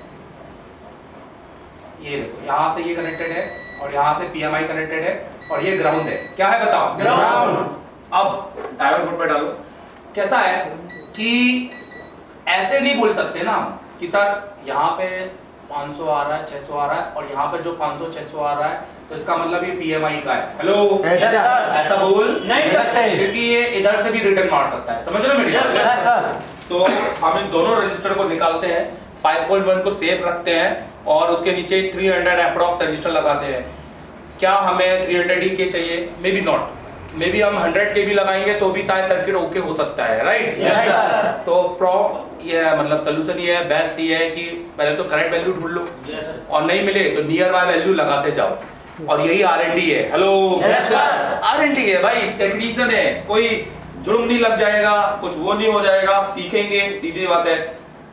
ये देखो, यहाँ से ये कनेक्टेड है और यहाँ से PMI कनेक्टेड है और ये ग्राउंड है। क्या है बताओ? ग्राउंड। अब डायोड बोर्ड पे डालो। कैसा है कि ऐसे नहीं बोल सकते ना कि सर यहाँ पे 500 आ रहा है, 600 आ रहा है, और यहाँ पे जो 500 600 आ रहा है तो इसका मतलब ये PMI का है। हेलो, ऐसा बोल नहीं सकते, क्योंकि ये इधर से भी रिटर्न मार सकता है। समझ रहे हो मेरी बात? तो हम इन दोनों रजिस्टर को निकालते हैं, 5.1 को सेफ रखते हैं और उसके नीचे 300 अप्रॉक्स रजिस्टर लगाते हैं। क्या हमें 300 ही के चाहिए? Maybe not, maybe हम 100 के भी लगाएंगे तो भी शायद सर्किट ओके हो सकता है, राइट? Yes, sir। तो ये मतलब सोल्यूशन ये है, बेस्ट ये है कि पहले तो करेक्ट वैल्यू ढूंढ लो। Yes, और नहीं मिले तो नियर बाय वैल्यू लगाते जाओ, और यही R&D है। Hello, Yes, sir। R&D है भाई, टेक्नीशियन है, कोई जुर्म नहीं लग जाएगा, कुछ वो नहीं हो जाएगा, सीखेंगे, सीधी बात है।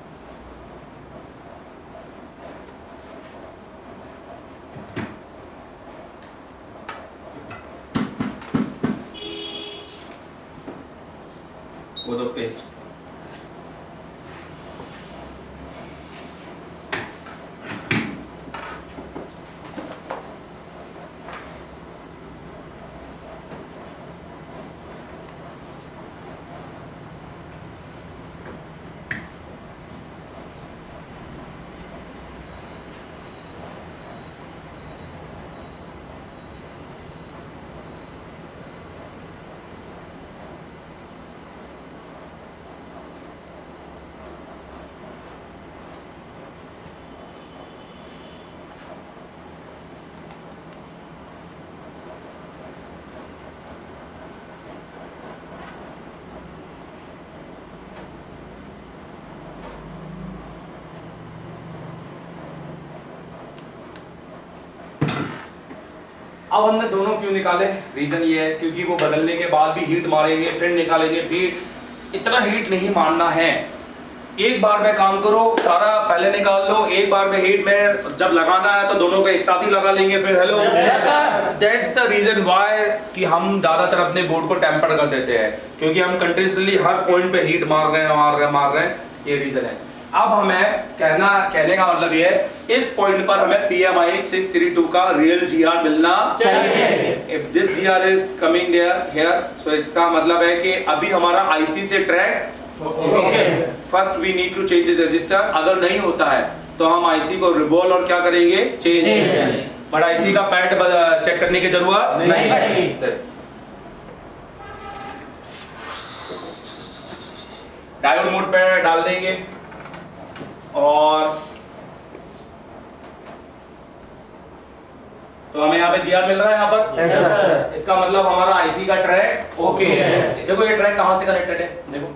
वो तो पेस्ट अब हमने दोनों क्यों निकाले? रीजन ये है क्योंकि वो बदलने के बाद भी हीट मारेंगे, फिर निकालेंगे हीट। इतना हीट नहीं मारना है, एक बार में काम करो, सारा पहले निकाल लो, एक बार में हीट में जब लगाना है तो दोनों को एक साथ ही लगा लेंगे फिर। Hello, that's the reason why कि हम ज्यादातर अपने बोर्ड को टेम्पर कर देते हैं, क्योंकि हम कंटिन्यूअसली हर पॉइंट पे हीट मार रहे हैं, ये रीजन है। अब हमें कहने का मतलब ये है, इस पॉइंट पर हमें PMI 632 का रियल GR मिलना चाहिए। If this GR is coming here, so इसका मतलब है कि अभी हमारा IC से track first we need to change this register. अगर नहीं होता है तो हम IC को रिवॉल्व और क्या करेंगे, चेंज। बट IC का पैड चेक करने की जरूरत नहीं पड़ेगी। डायोड मोड पे डाल देंगे और तो हमें यहाँ पे GR मिल रहा है यहाँ पर। इसका मतलब हमारा IC का ट्रैक ओके है। देखो ये ट्रैक कहाँ से कनेक्टेड है, देखो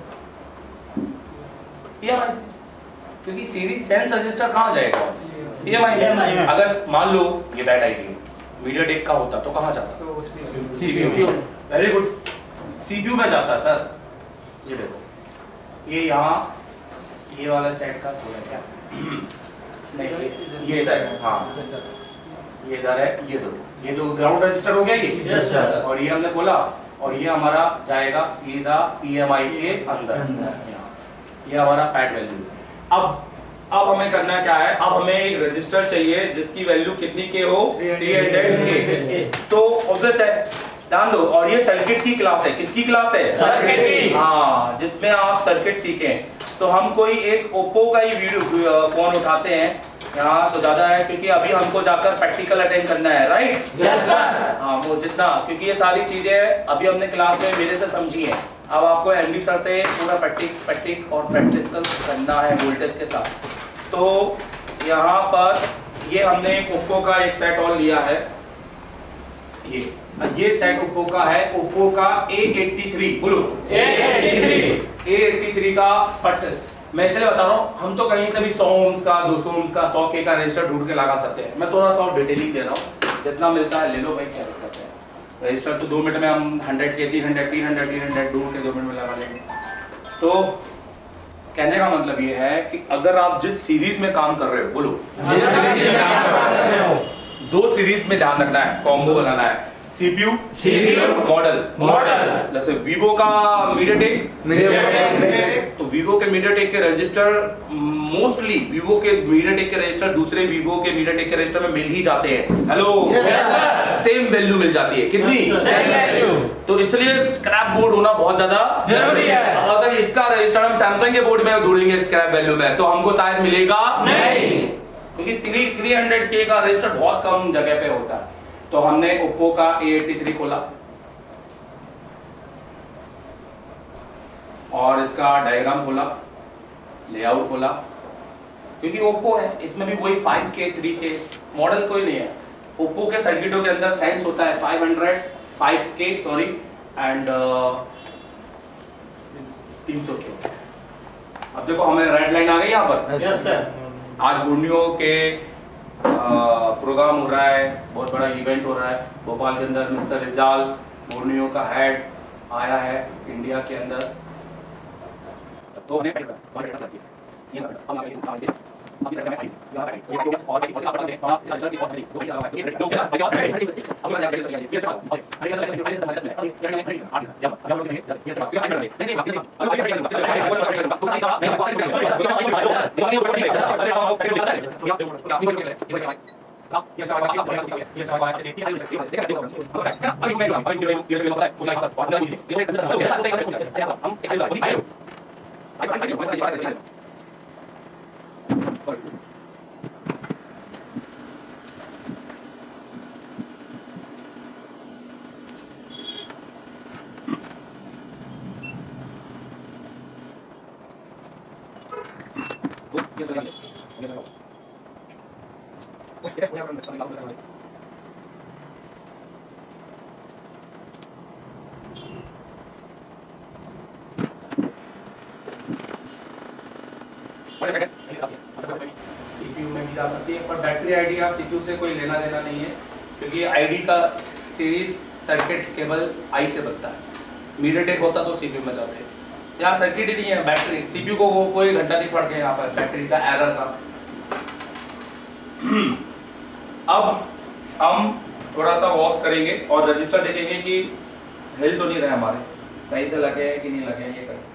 PMI से, क्योंकि सीरीज सेंस रजिस्टर कहाँ जाएगा, PMI। अगर मान लो ये बैट आईडी मीडियाटेक का होता तो कहाँ जाता, CPU। वेरी गुड, CPU में जाता सर। ये देखो, ये यहाँ ये वाला सेट का थोड़ा क्या नहीं, ये इधर, हाँ ये इधर है, ये दो ग्राउंड रजिस्टर हो गया ये। Yes sir. और ये हमने खोला और ये हमारा जाएगा सीधा PMI के अंदर, ये हमारा पैड वैल्यू। अब हमें करना क्या है, अब हमें एक रजिस्टर चाहिए जिसकी वैल्यू कितनी के हो, 300 के। तो ऑब्वियस है, ध्यान दो। और ये सर्किट की क्लास है, किसकी क्लास है, सर्किट की। हाँ, जिसमें आप सर्किट सीखें। तो हम कोई एक ओप्पो का ही वीडियो फोन उठाते हैं यहाँ तो ज्यादा है क्योंकि अभी हमको जाकर प्रैक्टिकल अटेंड करना है, राइट? Yes sir. हाँ, वो जितना, क्योंकि ये सारी चीजें अभी हमने क्लास में मेरे से समझी है, अब आपको एमडी सर से पूरा प्रैक्टिक और प्रैक्टिस करना है वोल्टेज के साथ। तो यहाँ पर ये हमने ओप्पो का एक सेट और लिया है, ये सेट ओप्पो का है, ओप्पो का A83, बोलो A83 का। बट मैं इसलिए बता रहा हूँ, हम तो कहीं से भी 100 ohms का, 200 ohms का, 100K का रजिस्टर ढूंढ के लगा सकते हैं। मैं थोड़ा सा डिटेलिंग दे रहा हूँ, जितना मिलता है ले लो भाई, क्या दिक्कत है। रजिस्टर तो 2 मिनट में हम 100K 300 ढूंढ के 2 मिनट में लगा लेंगे। तो कहने का मतलब ये है कि अगर आप जिस सीरीज में काम कर रहे हो, बोलो 2 सीरीज में ध्यान रखना है, कॉम्बो बनाना है, सीपीयू मॉडल। जैसे वीवो का मीडियाटेक, तो वीवो के मीडियाटेक के रजिस्टर मोस्टली वीवो के मीडियाटेक के रजिस्टर दूसरे वीवो के मीडियाटेक के रजिस्टर में मिल ही जाते हैं। हेलो, सेम वैल्यू मिल जाती है, कितनी? Same value. तो इसलिए स्क्रैप बोर्ड होना बहुत ज्यादा जरूरी है। अगर इसका रजिस्टर हम सैमसंग के बोर्ड में ढूंढेंगे स्क्रैप वैल्यू में, तो हमको शायद मिलेगा नहीं, क्योंकि 300K का रजिस्टर बहुत कम जगह पे होता है। तो हमने ओप्पो का A83 खोला और इसका डायग्राम खोला, लेआउट खोला, क्योंकि ओप्पो है, इसमें भी वही 5K 3K मॉडल कोई नहीं है। ओप्पो के सर्किटों के अंदर सेंस होता है 5K एंड 300K। अब देखो हमें रेड लाइन आ गई यहाँ पर। Yes sir. आज बोर्नियो के प्रोग्राम हो रहा है, बहुत बड़ा इवेंट हो रहा है भोपाल के अंदर। मिस्टर रिजाल बोर्नियो का हेड आया है इंडिया के अंदर। तो सीपीयू में भी जा सकती है, पर बैटरी आईडी आप सीपीयू से कोई लेना देना नहीं है, क्योंकि आईडी का सीरीज सर्किट केवल आई से बनता है। मीडियाटेक होता तो सीपीयू में जाते हैं, यहाँ सर्किट ही नहीं है, बैटरी सीपीयू को वो कोई घंटा नहीं पड़ गया यहाँ पर, बैटरी का एरर था। अब हम थोड़ा सा वॉश करेंगे और रजिस्टर देखेंगे कि हिल तो नहीं रहे हमारे, सही से लगे हैं कि नहीं लगे हैं, ये करें।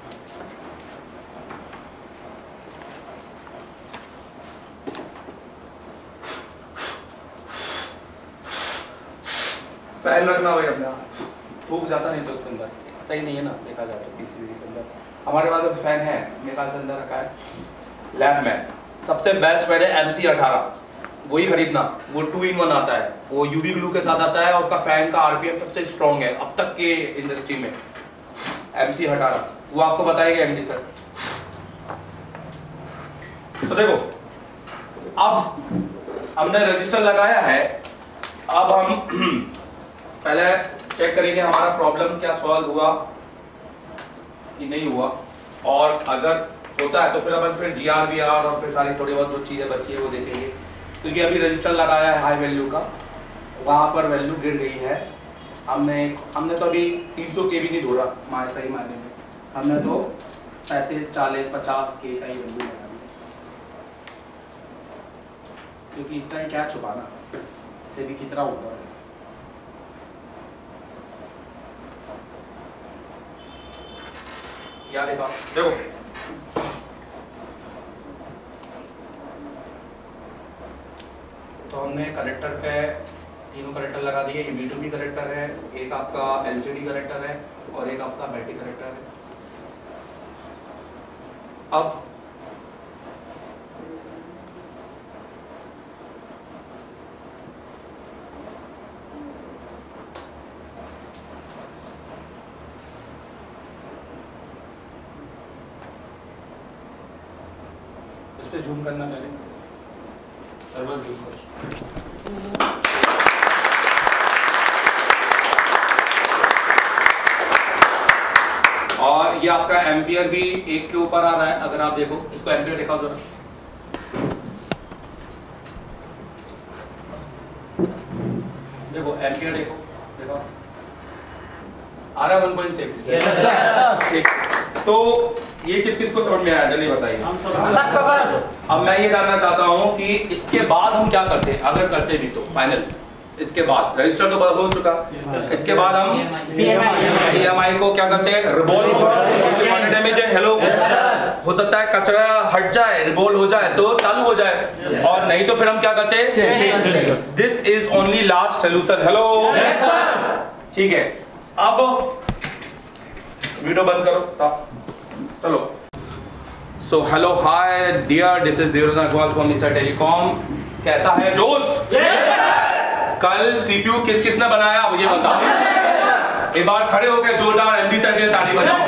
फैन रखना भाई अपना, थूक जाता नहीं तो उसके अंदर, सही नहीं है ना देखा जाए तो। पीसीबी के अंदर हमारे पास अब फैन है, मेरे ख्याल से अंदर रखा है लैब में। सबसे बेस्ट फैन है MC18, वही खरीदना, वो 2-in-1 आता है, वो यूवी ग्लू के साथ आता है और उसका फैन का RPM सबसे स्ट्रॉन्ग है अब तक के इंडस्ट्री में। MC18 वो आपको बताएगा MD सर। तो देखो अब हमने रजिस्टर लगाया है, अब हम पहले चेक करेंगे हमारा प्रॉब्लम क्या सॉल्व हुआ कि नहीं हुआ, और अगर होता है तो फिर अपन फिर GR-VR और फिर सारी थोड़ी बहुत जो चीज़ें बची है वो देखेंगे। क्योंकि अभी रजिस्टर लगाया है हाई वैल्यू का, वहाँ पर वैल्यू गिर गई है। हमने तो अभी 300K भी नहीं ढूंढा सही मायने में, हमने तो 35, 40, 50K का ही वैल्यू लगा दिया, क्योंकि इतना ही क्या छुपाना, इससे भी कितना होगा। या देखो तो हमने कनेक्टर पे तीनों कनेक्टर लगा दिए। ये B2B कनेक्टर है, एक आपका LCD कनेक्टर है और एक आपका बैटरी कनेक्टर है। अब पे जूम करना पहले, सर्वर जूम करो। और ये आपका एम्पियर भी 1 के ऊपर आ रहा है, अगर आप देखो इसको एम्पियर दिखाओ जरा। देखो एम्पियर देखो, देखो आ रहा है 1.6। Yes sir. तो ये किस किस को समझ में आया, जल्दी बताइए। हम सब। अब मैं ये जानना चाहता हूँ कि इसके बाद हम क्या करते हैं, अगर करते भी तो फाइनल, इसके बाद रजिस्टर तो हो चुका, इसके बाद हम EMI को क्या करते हैं, रिवॉल्व डैमेज है, हेलो हो सकता है कचरा हट जाए, रिवॉल्व हो जाए तो चालू हो जाए, और नहीं तो फिर हम क्या करते हैं, this is only last solution, hello ठीक है। अब वीडियो बंद करो साहब, चलो। So hello hi dear, this is Devratna Agarwal from Asia telecom. कैसा है जोश? कल सीपीयू किस किसने बनाया मुझे बताओ, एक बार खड़े होकर जोरदार एमडी सर के लिए ताली बजाओ।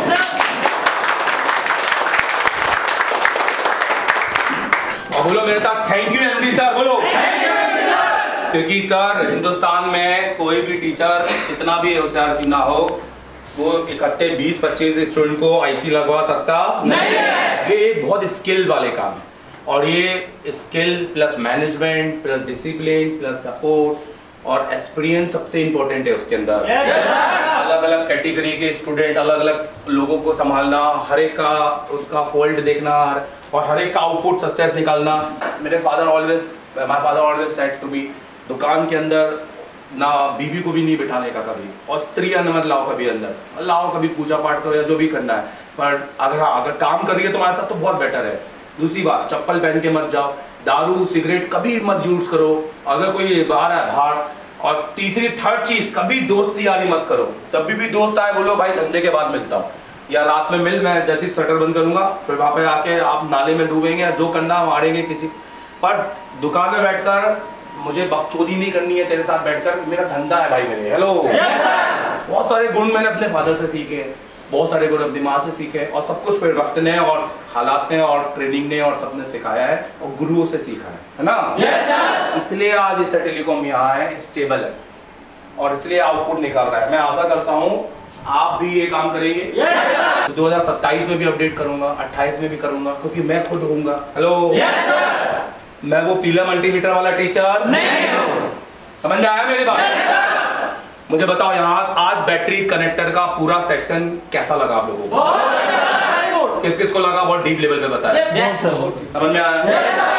और बोलो मेरे साथ थैंक यू एमडी सर, बोलो क्योंकि सर हिंदुस्तान में कोई भी टीचर कितना भी होशियार ना हो, वो इकट्ठे 20-25 स्टूडेंट को आईसी लगवा सकता नहीं है। ये एक बहुत स्किल वाले काम है, और ये skill plus management plus discipline plus support और एक्सपीरियंस सबसे इंपॉर्टेंट है उसके अंदर। अलग अलग कैटेगरी के स्टूडेंट, अलग अलग लोगों को संभालना, हर एक का उसका फॉल्ट देखना और हर एक का आउटपुट सक्सेस निकालना। My father always said to me, दुकान के अंदर ना बीवी को भी नहीं बिठाने का कभी, और स्त्रियां मत लाओ कभी अंदर, लाओ कभी पूजा पाठ करो या जो भी करना है, पर अगर काम कर रही है तुम्हारे साथ तो बहुत बेटर है। दूसरी बात, चप्पल पहन के मत जाओ, दारू सिगरेट कभी मत यूज करो अगर कोई बाहर है बाहर। और तीसरी थर्ड चीज, कभी दोस्ती यारी मत करो, जब भी दोस्त आए बोलो भाई धंधे के बाद मिलता हूँ, या रात में मिल, मैं जैसे शटर बंद करूंगा फिर वहां पे आके आप नाले में डूबेंगे, जो करना मारेंगे किसी, पर दुकान में बैठकर मुझे बकचोदी नहीं करनी है तेरे साथ बैठकर, मेरा धंधा है भाई मेरे, हेलो। बहुत सारे गुण मैंने अपने फादर से सीखे, बहुत सारे गुण अपनी माँ से सीखे, और सब कुछ फिर वक्त ने और हालात ने और ट्रेनिंग ने और सबने सिखाया है, और गुरुओं से सीखा है ना। इसलिए आज ईसा टेलीकॉम यहाँ है, स्टेबल है, और इसलिए आउटपुट निकाल रहा है। मैं आशा करता हूँ आप भी ये काम करेंगे। 2027 में भी अपडेट करूंगा, 28 में भी करूंगा, क्योंकि मैं खुद होऊंगा, हेलो। मैं वो पीला मल्टीमीटर वाला टीचर नहीं हूं। समझ में आया मेरी बात? मुझे बताओ यहाँ आज बैटरी कनेक्टर का पूरा सेक्शन कैसा लगा आप लोगों को? किस किस को लगा? बहुत डीप लेवल पे बताया। समझ में आया?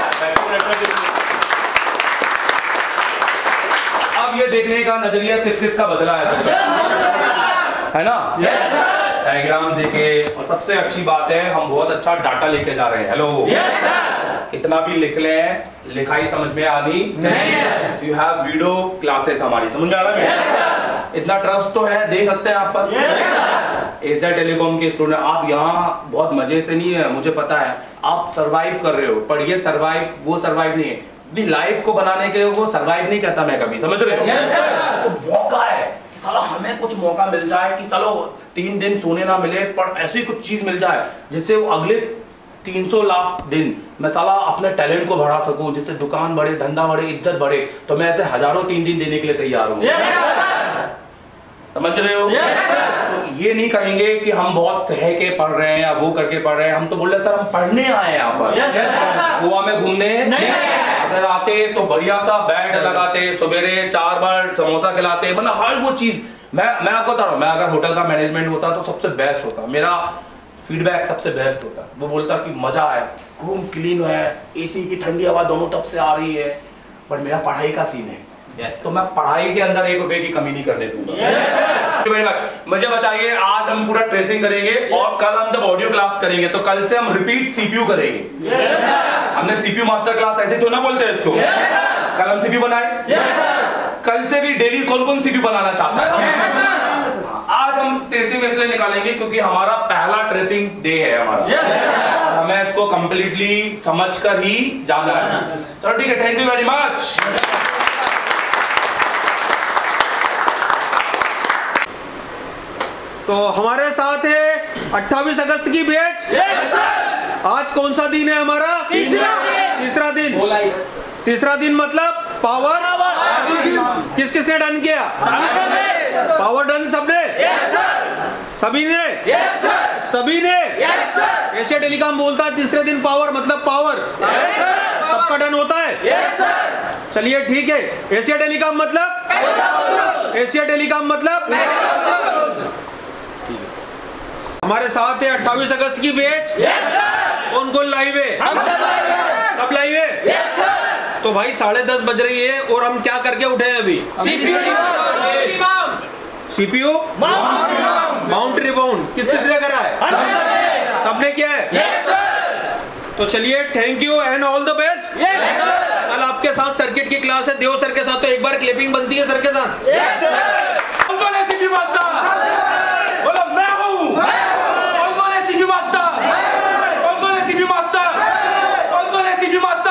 अब ये देखने का नजरिया किस किस का बदला है ना? डायग्राम देखे, और सबसे अच्छी बात है हम बहुत अच्छा डाटा लेके जा रहे हैं, हेलो। कितना भी लिख ले, लिखाई समझ में आनी नहीं है। यू हैव वीडियो क्लासेस हमारी, समझ में आ रहा है? इतना ट्रस्ट तो है, देख सकते हैं आप पर। ईसा टेलीकॉम के स्टूडेंट आप यहाँ बहुत मजे से नहीं है, मुझे पता है आप सरवाइव कर रहे हो, पर ये सरवाइव वो सरवाइव नहीं है, अपनी लाइफ को बनाने के लिए वो सरवाइव नहीं कहता मैं कभी, समझ रहे हो? तो मौका है, साला हमें कुछ मौका मिल जाए कि चलो 3 दिन सोने ना मिले, पर ऐसी कुछ चीज मिल जाए जिससे वो अगले 300 लाख दिन मैं साला अपने टैलेंट को बढ़ा सकूं, जिससे दुकान बढ़े, धंधा बढ़े, इज्जत बढ़े, तो मैं ऐसे हजारों 3 दिन देने के लिए तैयार हूं। समझ रहे हो? तो ये नहीं कहेंगे कि हम बहुत सह के पढ़ रहे हैं या वो करके पढ़ रहे हैं, हम तो बोल रहे सर हम पढ़ने आए हैं यहाँ पर, गोवा में घूमने नहीं। अगर आते तो बढ़िया सा बेड लगाते, सवेरे 4 बार समोसा खिलाते, मतलब हर वो चीज। मैं आपको बता रहा हूँ, मैं अगर होटल का मैनेजमेंट होता तो सबसे बेस्ट होता, मेरा फीडबैक सबसे बेस्ट होता। वो बोलता कि मजा है, रूम क्लीन है, एसी की ठंडी हवा दोनों तरफ से आ रही है, पर मेरा पढ़ाई का सीन है। तो मैं पढ़ाई के अंदर 1 रुपए की कमी नहीं करने दूंगा। मुझे बताइए, आज हम पूरा ट्रेसिंग करेंगे, और कल हम जब ऑडियो क्लास करेंगे तो कल से हम रिपीट सीपीयू करेंगे। हमने सीपीयू मास्टर क्लास ऐसे तो ना बोलते हैं इसको। कल हम सीपीयू बनाए, कल से भी डेली कौन कौन सीपीयू बनाना चाहता है? आज हम ट्रेसिंग इसलिए निकालेंगे क्योंकि हमारा पहला ट्रेसिंग डे है हमारा, हमें इसको कंप्लीटली समझकर ही जाना है। चलो ठीक है, थैंक यू वेरी मच। तो हमारे साथ है 28 अगस्त की बैच। आज कौन सा दिन है हमारा? तीसरा दिन। तीसरा दिन मतलब पावर किस किसने डन किया? पावर डन सबने? सभी ने? सभी ने? एशिया टेलीकॉम बोलता है तीसरे दिन पावर मतलब पावर सबका डन होता है। चलिए ठीक है। एशिया टेलीकॉम मतलब? एशिया टेलीकॉम मतलब? हमारे साथ है 28 अगस्त की बैच। कौन कौन लाइव है? सब लाइव है। तो भाई 10:30 बज रही है और हम क्या करके उठे हैं अभी? सीपीयू माउंट रिबाउंड किस किसने करा है? सबने किया है। तो चलिए thank you and all the best. कल आपके साथ सर्किट की क्लास है देव सर के साथ, तो एक बार क्लिपिंग बनती है सर के साथ। कौन है सीपी मास्टर? बोलो मैं हूँ। कौन है सीपी मास्टर? कौन है सीपी मास्टर? कौन है सीपी मास्टर?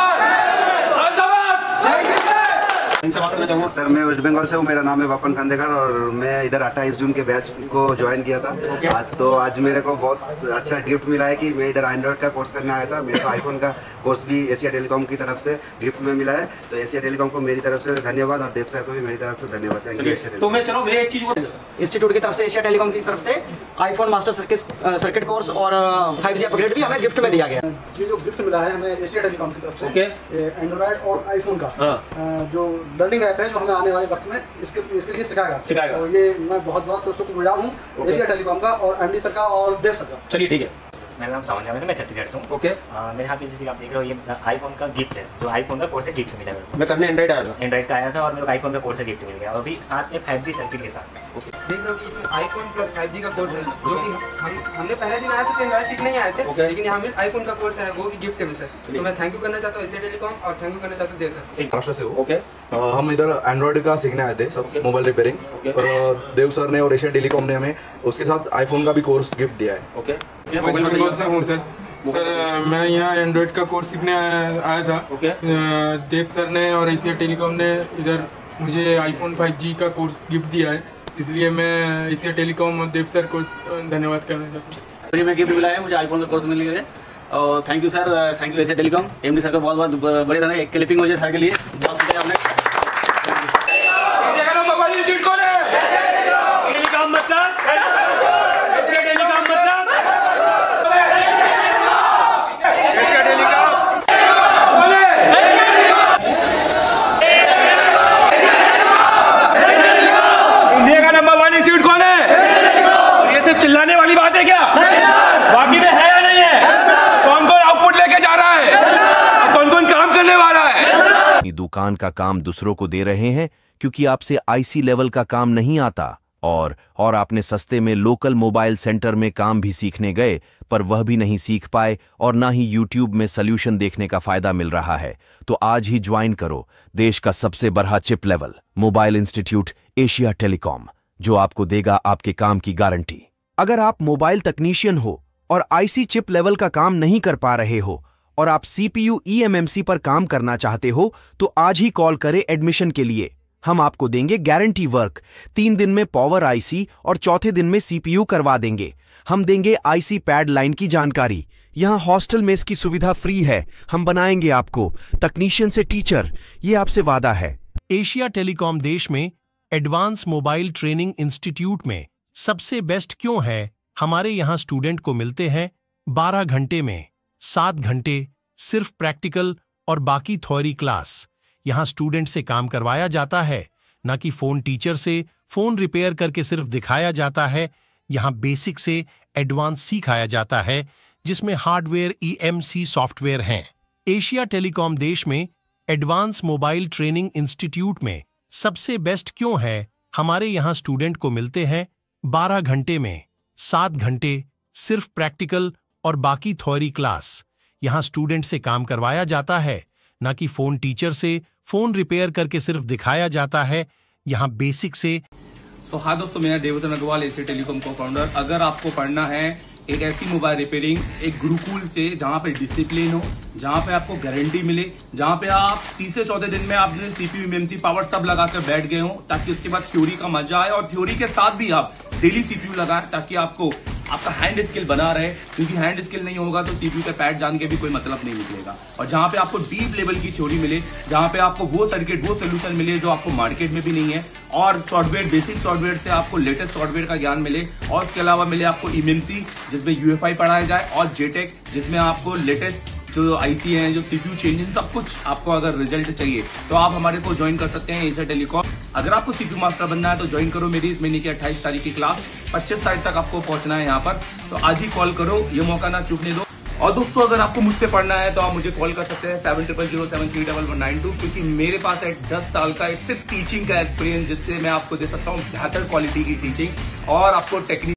इनसे बात करना चाहूँगा। सर मैं वेस्ट बंगाल से हूँ, मेरा नाम है वापन खांडेकर और मैं इधर 28 जून के बैच को ज्वाइन किया था। तो आज मेरे को बहुत अच्छा गिफ्ट मिला है कि मैं इधर एंड्रॉइड का कोर्स करने आया था। मेरे को आईफोन का कोर्स भी एशिया टेलीकॉम की तरफ से गिफ्ट में मिला है। तो एशिया टेलीकॉम को मेरी तरफ से धन्यवाद और देव सर को भी मेरी तरफ से धन्यवाद। Thank you. तो मैं चलो मैं एक चीज इंस्टीट्यूट की तरफ से एशिया टेलीकॉम की तरफ से आईफोन मास्टर सर्किट कोर्स और 5G अपग्रेड भी हमें गिफ्ट में दिया गया। जो गिफ्ट मिला है हमें एशिया टेलीकॉम की तरफ से एंड्रॉइड और आईफोन का जो लर्निंग ऐप है जो हमें आने वाले वक्त में इसके लिए सिखाएगा। तो ये मैं बहुत बहुत शुक्रगुजार हूँ एशिया टेलीकॉम का और एमडी सर का और देव सर का। चलिए ठीक है। मेरा नाम सावन है, मैं छत्तीसगढ़ से हूँ। ओके। मेरे हाथ में जैसे आप देख रहे हो ये आईफोन का गिफ्ट है, जो आईफोन का कोर्स से गिफ्ट मिला है। मैं करने एंड्रॉइड आया था। एंड्रॉइड का आया था और मेरे को आईफोन का कोर्स से गिफ्ट मिल गया और अभी साथ में 5G सर्किट के साथ। देख रहे हो कि इसमें आईफोन प्लस 5G का कोर्स है, जो कि हमने पहले दिन आया था तो एंड्रॉइड सीखने ही आए थे, लेकिन यहाँ में आईफोन का कोर्स है वो भी गिफ्ट है सर। तो मैं थैंक यू करना चाहता हूँ एशिया टेलीकॉम और थैंक यू करना चाहता हूँ देव सर। महाराष्ट्र से हो। हम इधर एंड्रॉइड का सीखने आए थे, सब मोबाइल रिपेयरिंग, और देव सर ने और एशिया टेलीकॉम ने हमें उसके साथ आईफोन का भी कोर्स गिफ्ट दिया है। वेस्ट बंगाल से हूँ सर, मैं यहाँ एंड्रॉइड का कोर्स सीखने आया था। देव सर ने और एशिया टेलीकॉम ने इधर मुझे आईफोन 5G का कोर्स गिफ्ट दिया है, इसलिए मैं एशिया टेलीकॉम और देव सर को धन्यवाद करना चाहता हूँ। मुझे मैं गिफ्ट मिला है, मुझे आईफोन का कोर्स मिल गया है और thank you sir, thank you Asia telecom MD sir का बहुत बहुत बड़े धन्यवाद। एक क्लिपिंग हो जाए सर के लिए, बहुत शुक्रिया आपने। चिल्लाने वाली बात है क्या? बाकी में है या नहीं है? कौन कौन आउटपुट लेके जा रहा है? कौन कौन काम करने वाला है? अपनी दुकान का काम दूसरों को दे रहे हैं क्योंकि आपसे आईसी लेवल का काम नहीं आता और आपने सस्ते में लोकल मोबाइल सेंटर में काम भी सीखने गए पर वह भी नहीं सीख पाए और ना ही यूट्यूब में सॉल्यूशन देखने का फायदा मिल रहा है। तो आज ही ज्वाइन करो देश का सबसे बड़ा chip level mobile institute Asia telecom, जो आपको देगा आपके काम की गारंटी। अगर आप मोबाइल तकनीशियन हो और आईसी चिप लेवल का काम नहीं कर पा रहे हो और आप सीपीयू ईएमएमसी पर काम करना चाहते हो तो आज ही कॉल करें एडमिशन के लिए। हम आपको देंगे गारंटी वर्क, 3 दिन में पावर आईसी और चौथे दिन में सीपीयू करवा देंगे। हम देंगे आईसी पैड लाइन की जानकारी। यहाँ हॉस्टल मेस की सुविधा फ्री है। हम बनाएंगे आपको तकनीशियन से टीचर, ये आपसे वादा है। एशिया टेलीकॉम देश में एडवांस मोबाइल ट्रेनिंग इंस्टीट्यूट में सबसे बेस्ट क्यों है? हमारे यहाँ स्टूडेंट को मिलते हैं 12 घंटे में 7 घंटे सिर्फ प्रैक्टिकल और बाकी थ्योरी क्लास। यहाँ स्टूडेंट से काम करवाया जाता है, ना कि फोन टीचर से फोन रिपेयर करके सिर्फ दिखाया जाता है। यहाँ बेसिक से एडवांस सिखाया जाता है, जिसमें हार्डवेयर ईएमसी सॉफ्टवेयर हैं। एशिया टेलीकॉम देश में एडवांस मोबाइल ट्रेनिंग इंस्टीट्यूट में सबसे बेस्ट क्यों है? हमारे यहाँ स्टूडेंट को मिलते हैं 12 घंटे में 7 घंटे सिर्फ प्रैक्टिकल और बाकी थ्योरी क्लास। यहाँ स्टूडेंट से काम करवाया जाता है, ना कि फोन टीचर से फोन रिपेयर करके सिर्फ दिखाया जाता है। यहाँ बेसिक से हाँ दोस्तों, मेरा देवतन अग्रवाल एशिया टेलीकॉम को फाउंडर। अगर आपको पढ़ना है एक ऐसी मोबाइल रिपेयरिंग एक गुरुकुल से जहां पे डिसिप्लिन हो, जहां पे आपको गारंटी मिले, जहां पे आप तीसरे चौथे दिन में आपने सीपीयू एमएमसी पावर सब लगाकर बैठ गए हो, ताकि उसके बाद थ्योरी का मजा आए और थ्योरी के साथ भी आप डेली सीपीयू लगाएं ताकि आपको आपका हैंड स्किल बना रहे, क्योंकि हैंड स्किल नहीं होगा तो सीपीयू का पैड जान के भी कोई मतलब नहीं निकलेगा। और जहां पे आपको डीप लेवल की थ्योरी मिले, जहां पे आपको वो सर्किट, वो सोल्यूशन मिले जो आपको मार्केट में भी नहीं है, और सॉफ्टवेयर, बेसिक सॉफ्टवेयर से आपको लेटेस्ट सॉफ्टवेयर का ज्ञान मिले, और उसके अलावा मिले आपको इमेंसी जिसमें यूएफआई पढ़ाया जाए, और जेटेक जिसमें आपको लेटेस्ट जो आईसी है, जो सीपीयू चेंजिंग, सब कुछ आपको अगर रिजल्ट चाहिए तो आप हमारे को ज्वाइन कर सकते हैं एशिया टेलीकॉम। अगर आपको सीपीयू मास्टर बनना है तो ज्वाइन करो मेरी इस महीने की 28 तारीख की क्लास। 25 तारीख तक आपको पहुंचना है यहाँ पर, तो आज ही कॉल करो, ये मौका ना चूकने दो। और दोस्तों अगर आपको मुझसे पढ़ना है तो आप मुझे कॉल कर सकते हैं 7007311192, क्योंकि मेरे पास है 10 साल का सिर्फ टीचिंग का एक्सपीरियंस, जिससे मैं आपको दे सकता हूँ बेहतर क्वालिटी की टीचिंग और आपको टेक्निक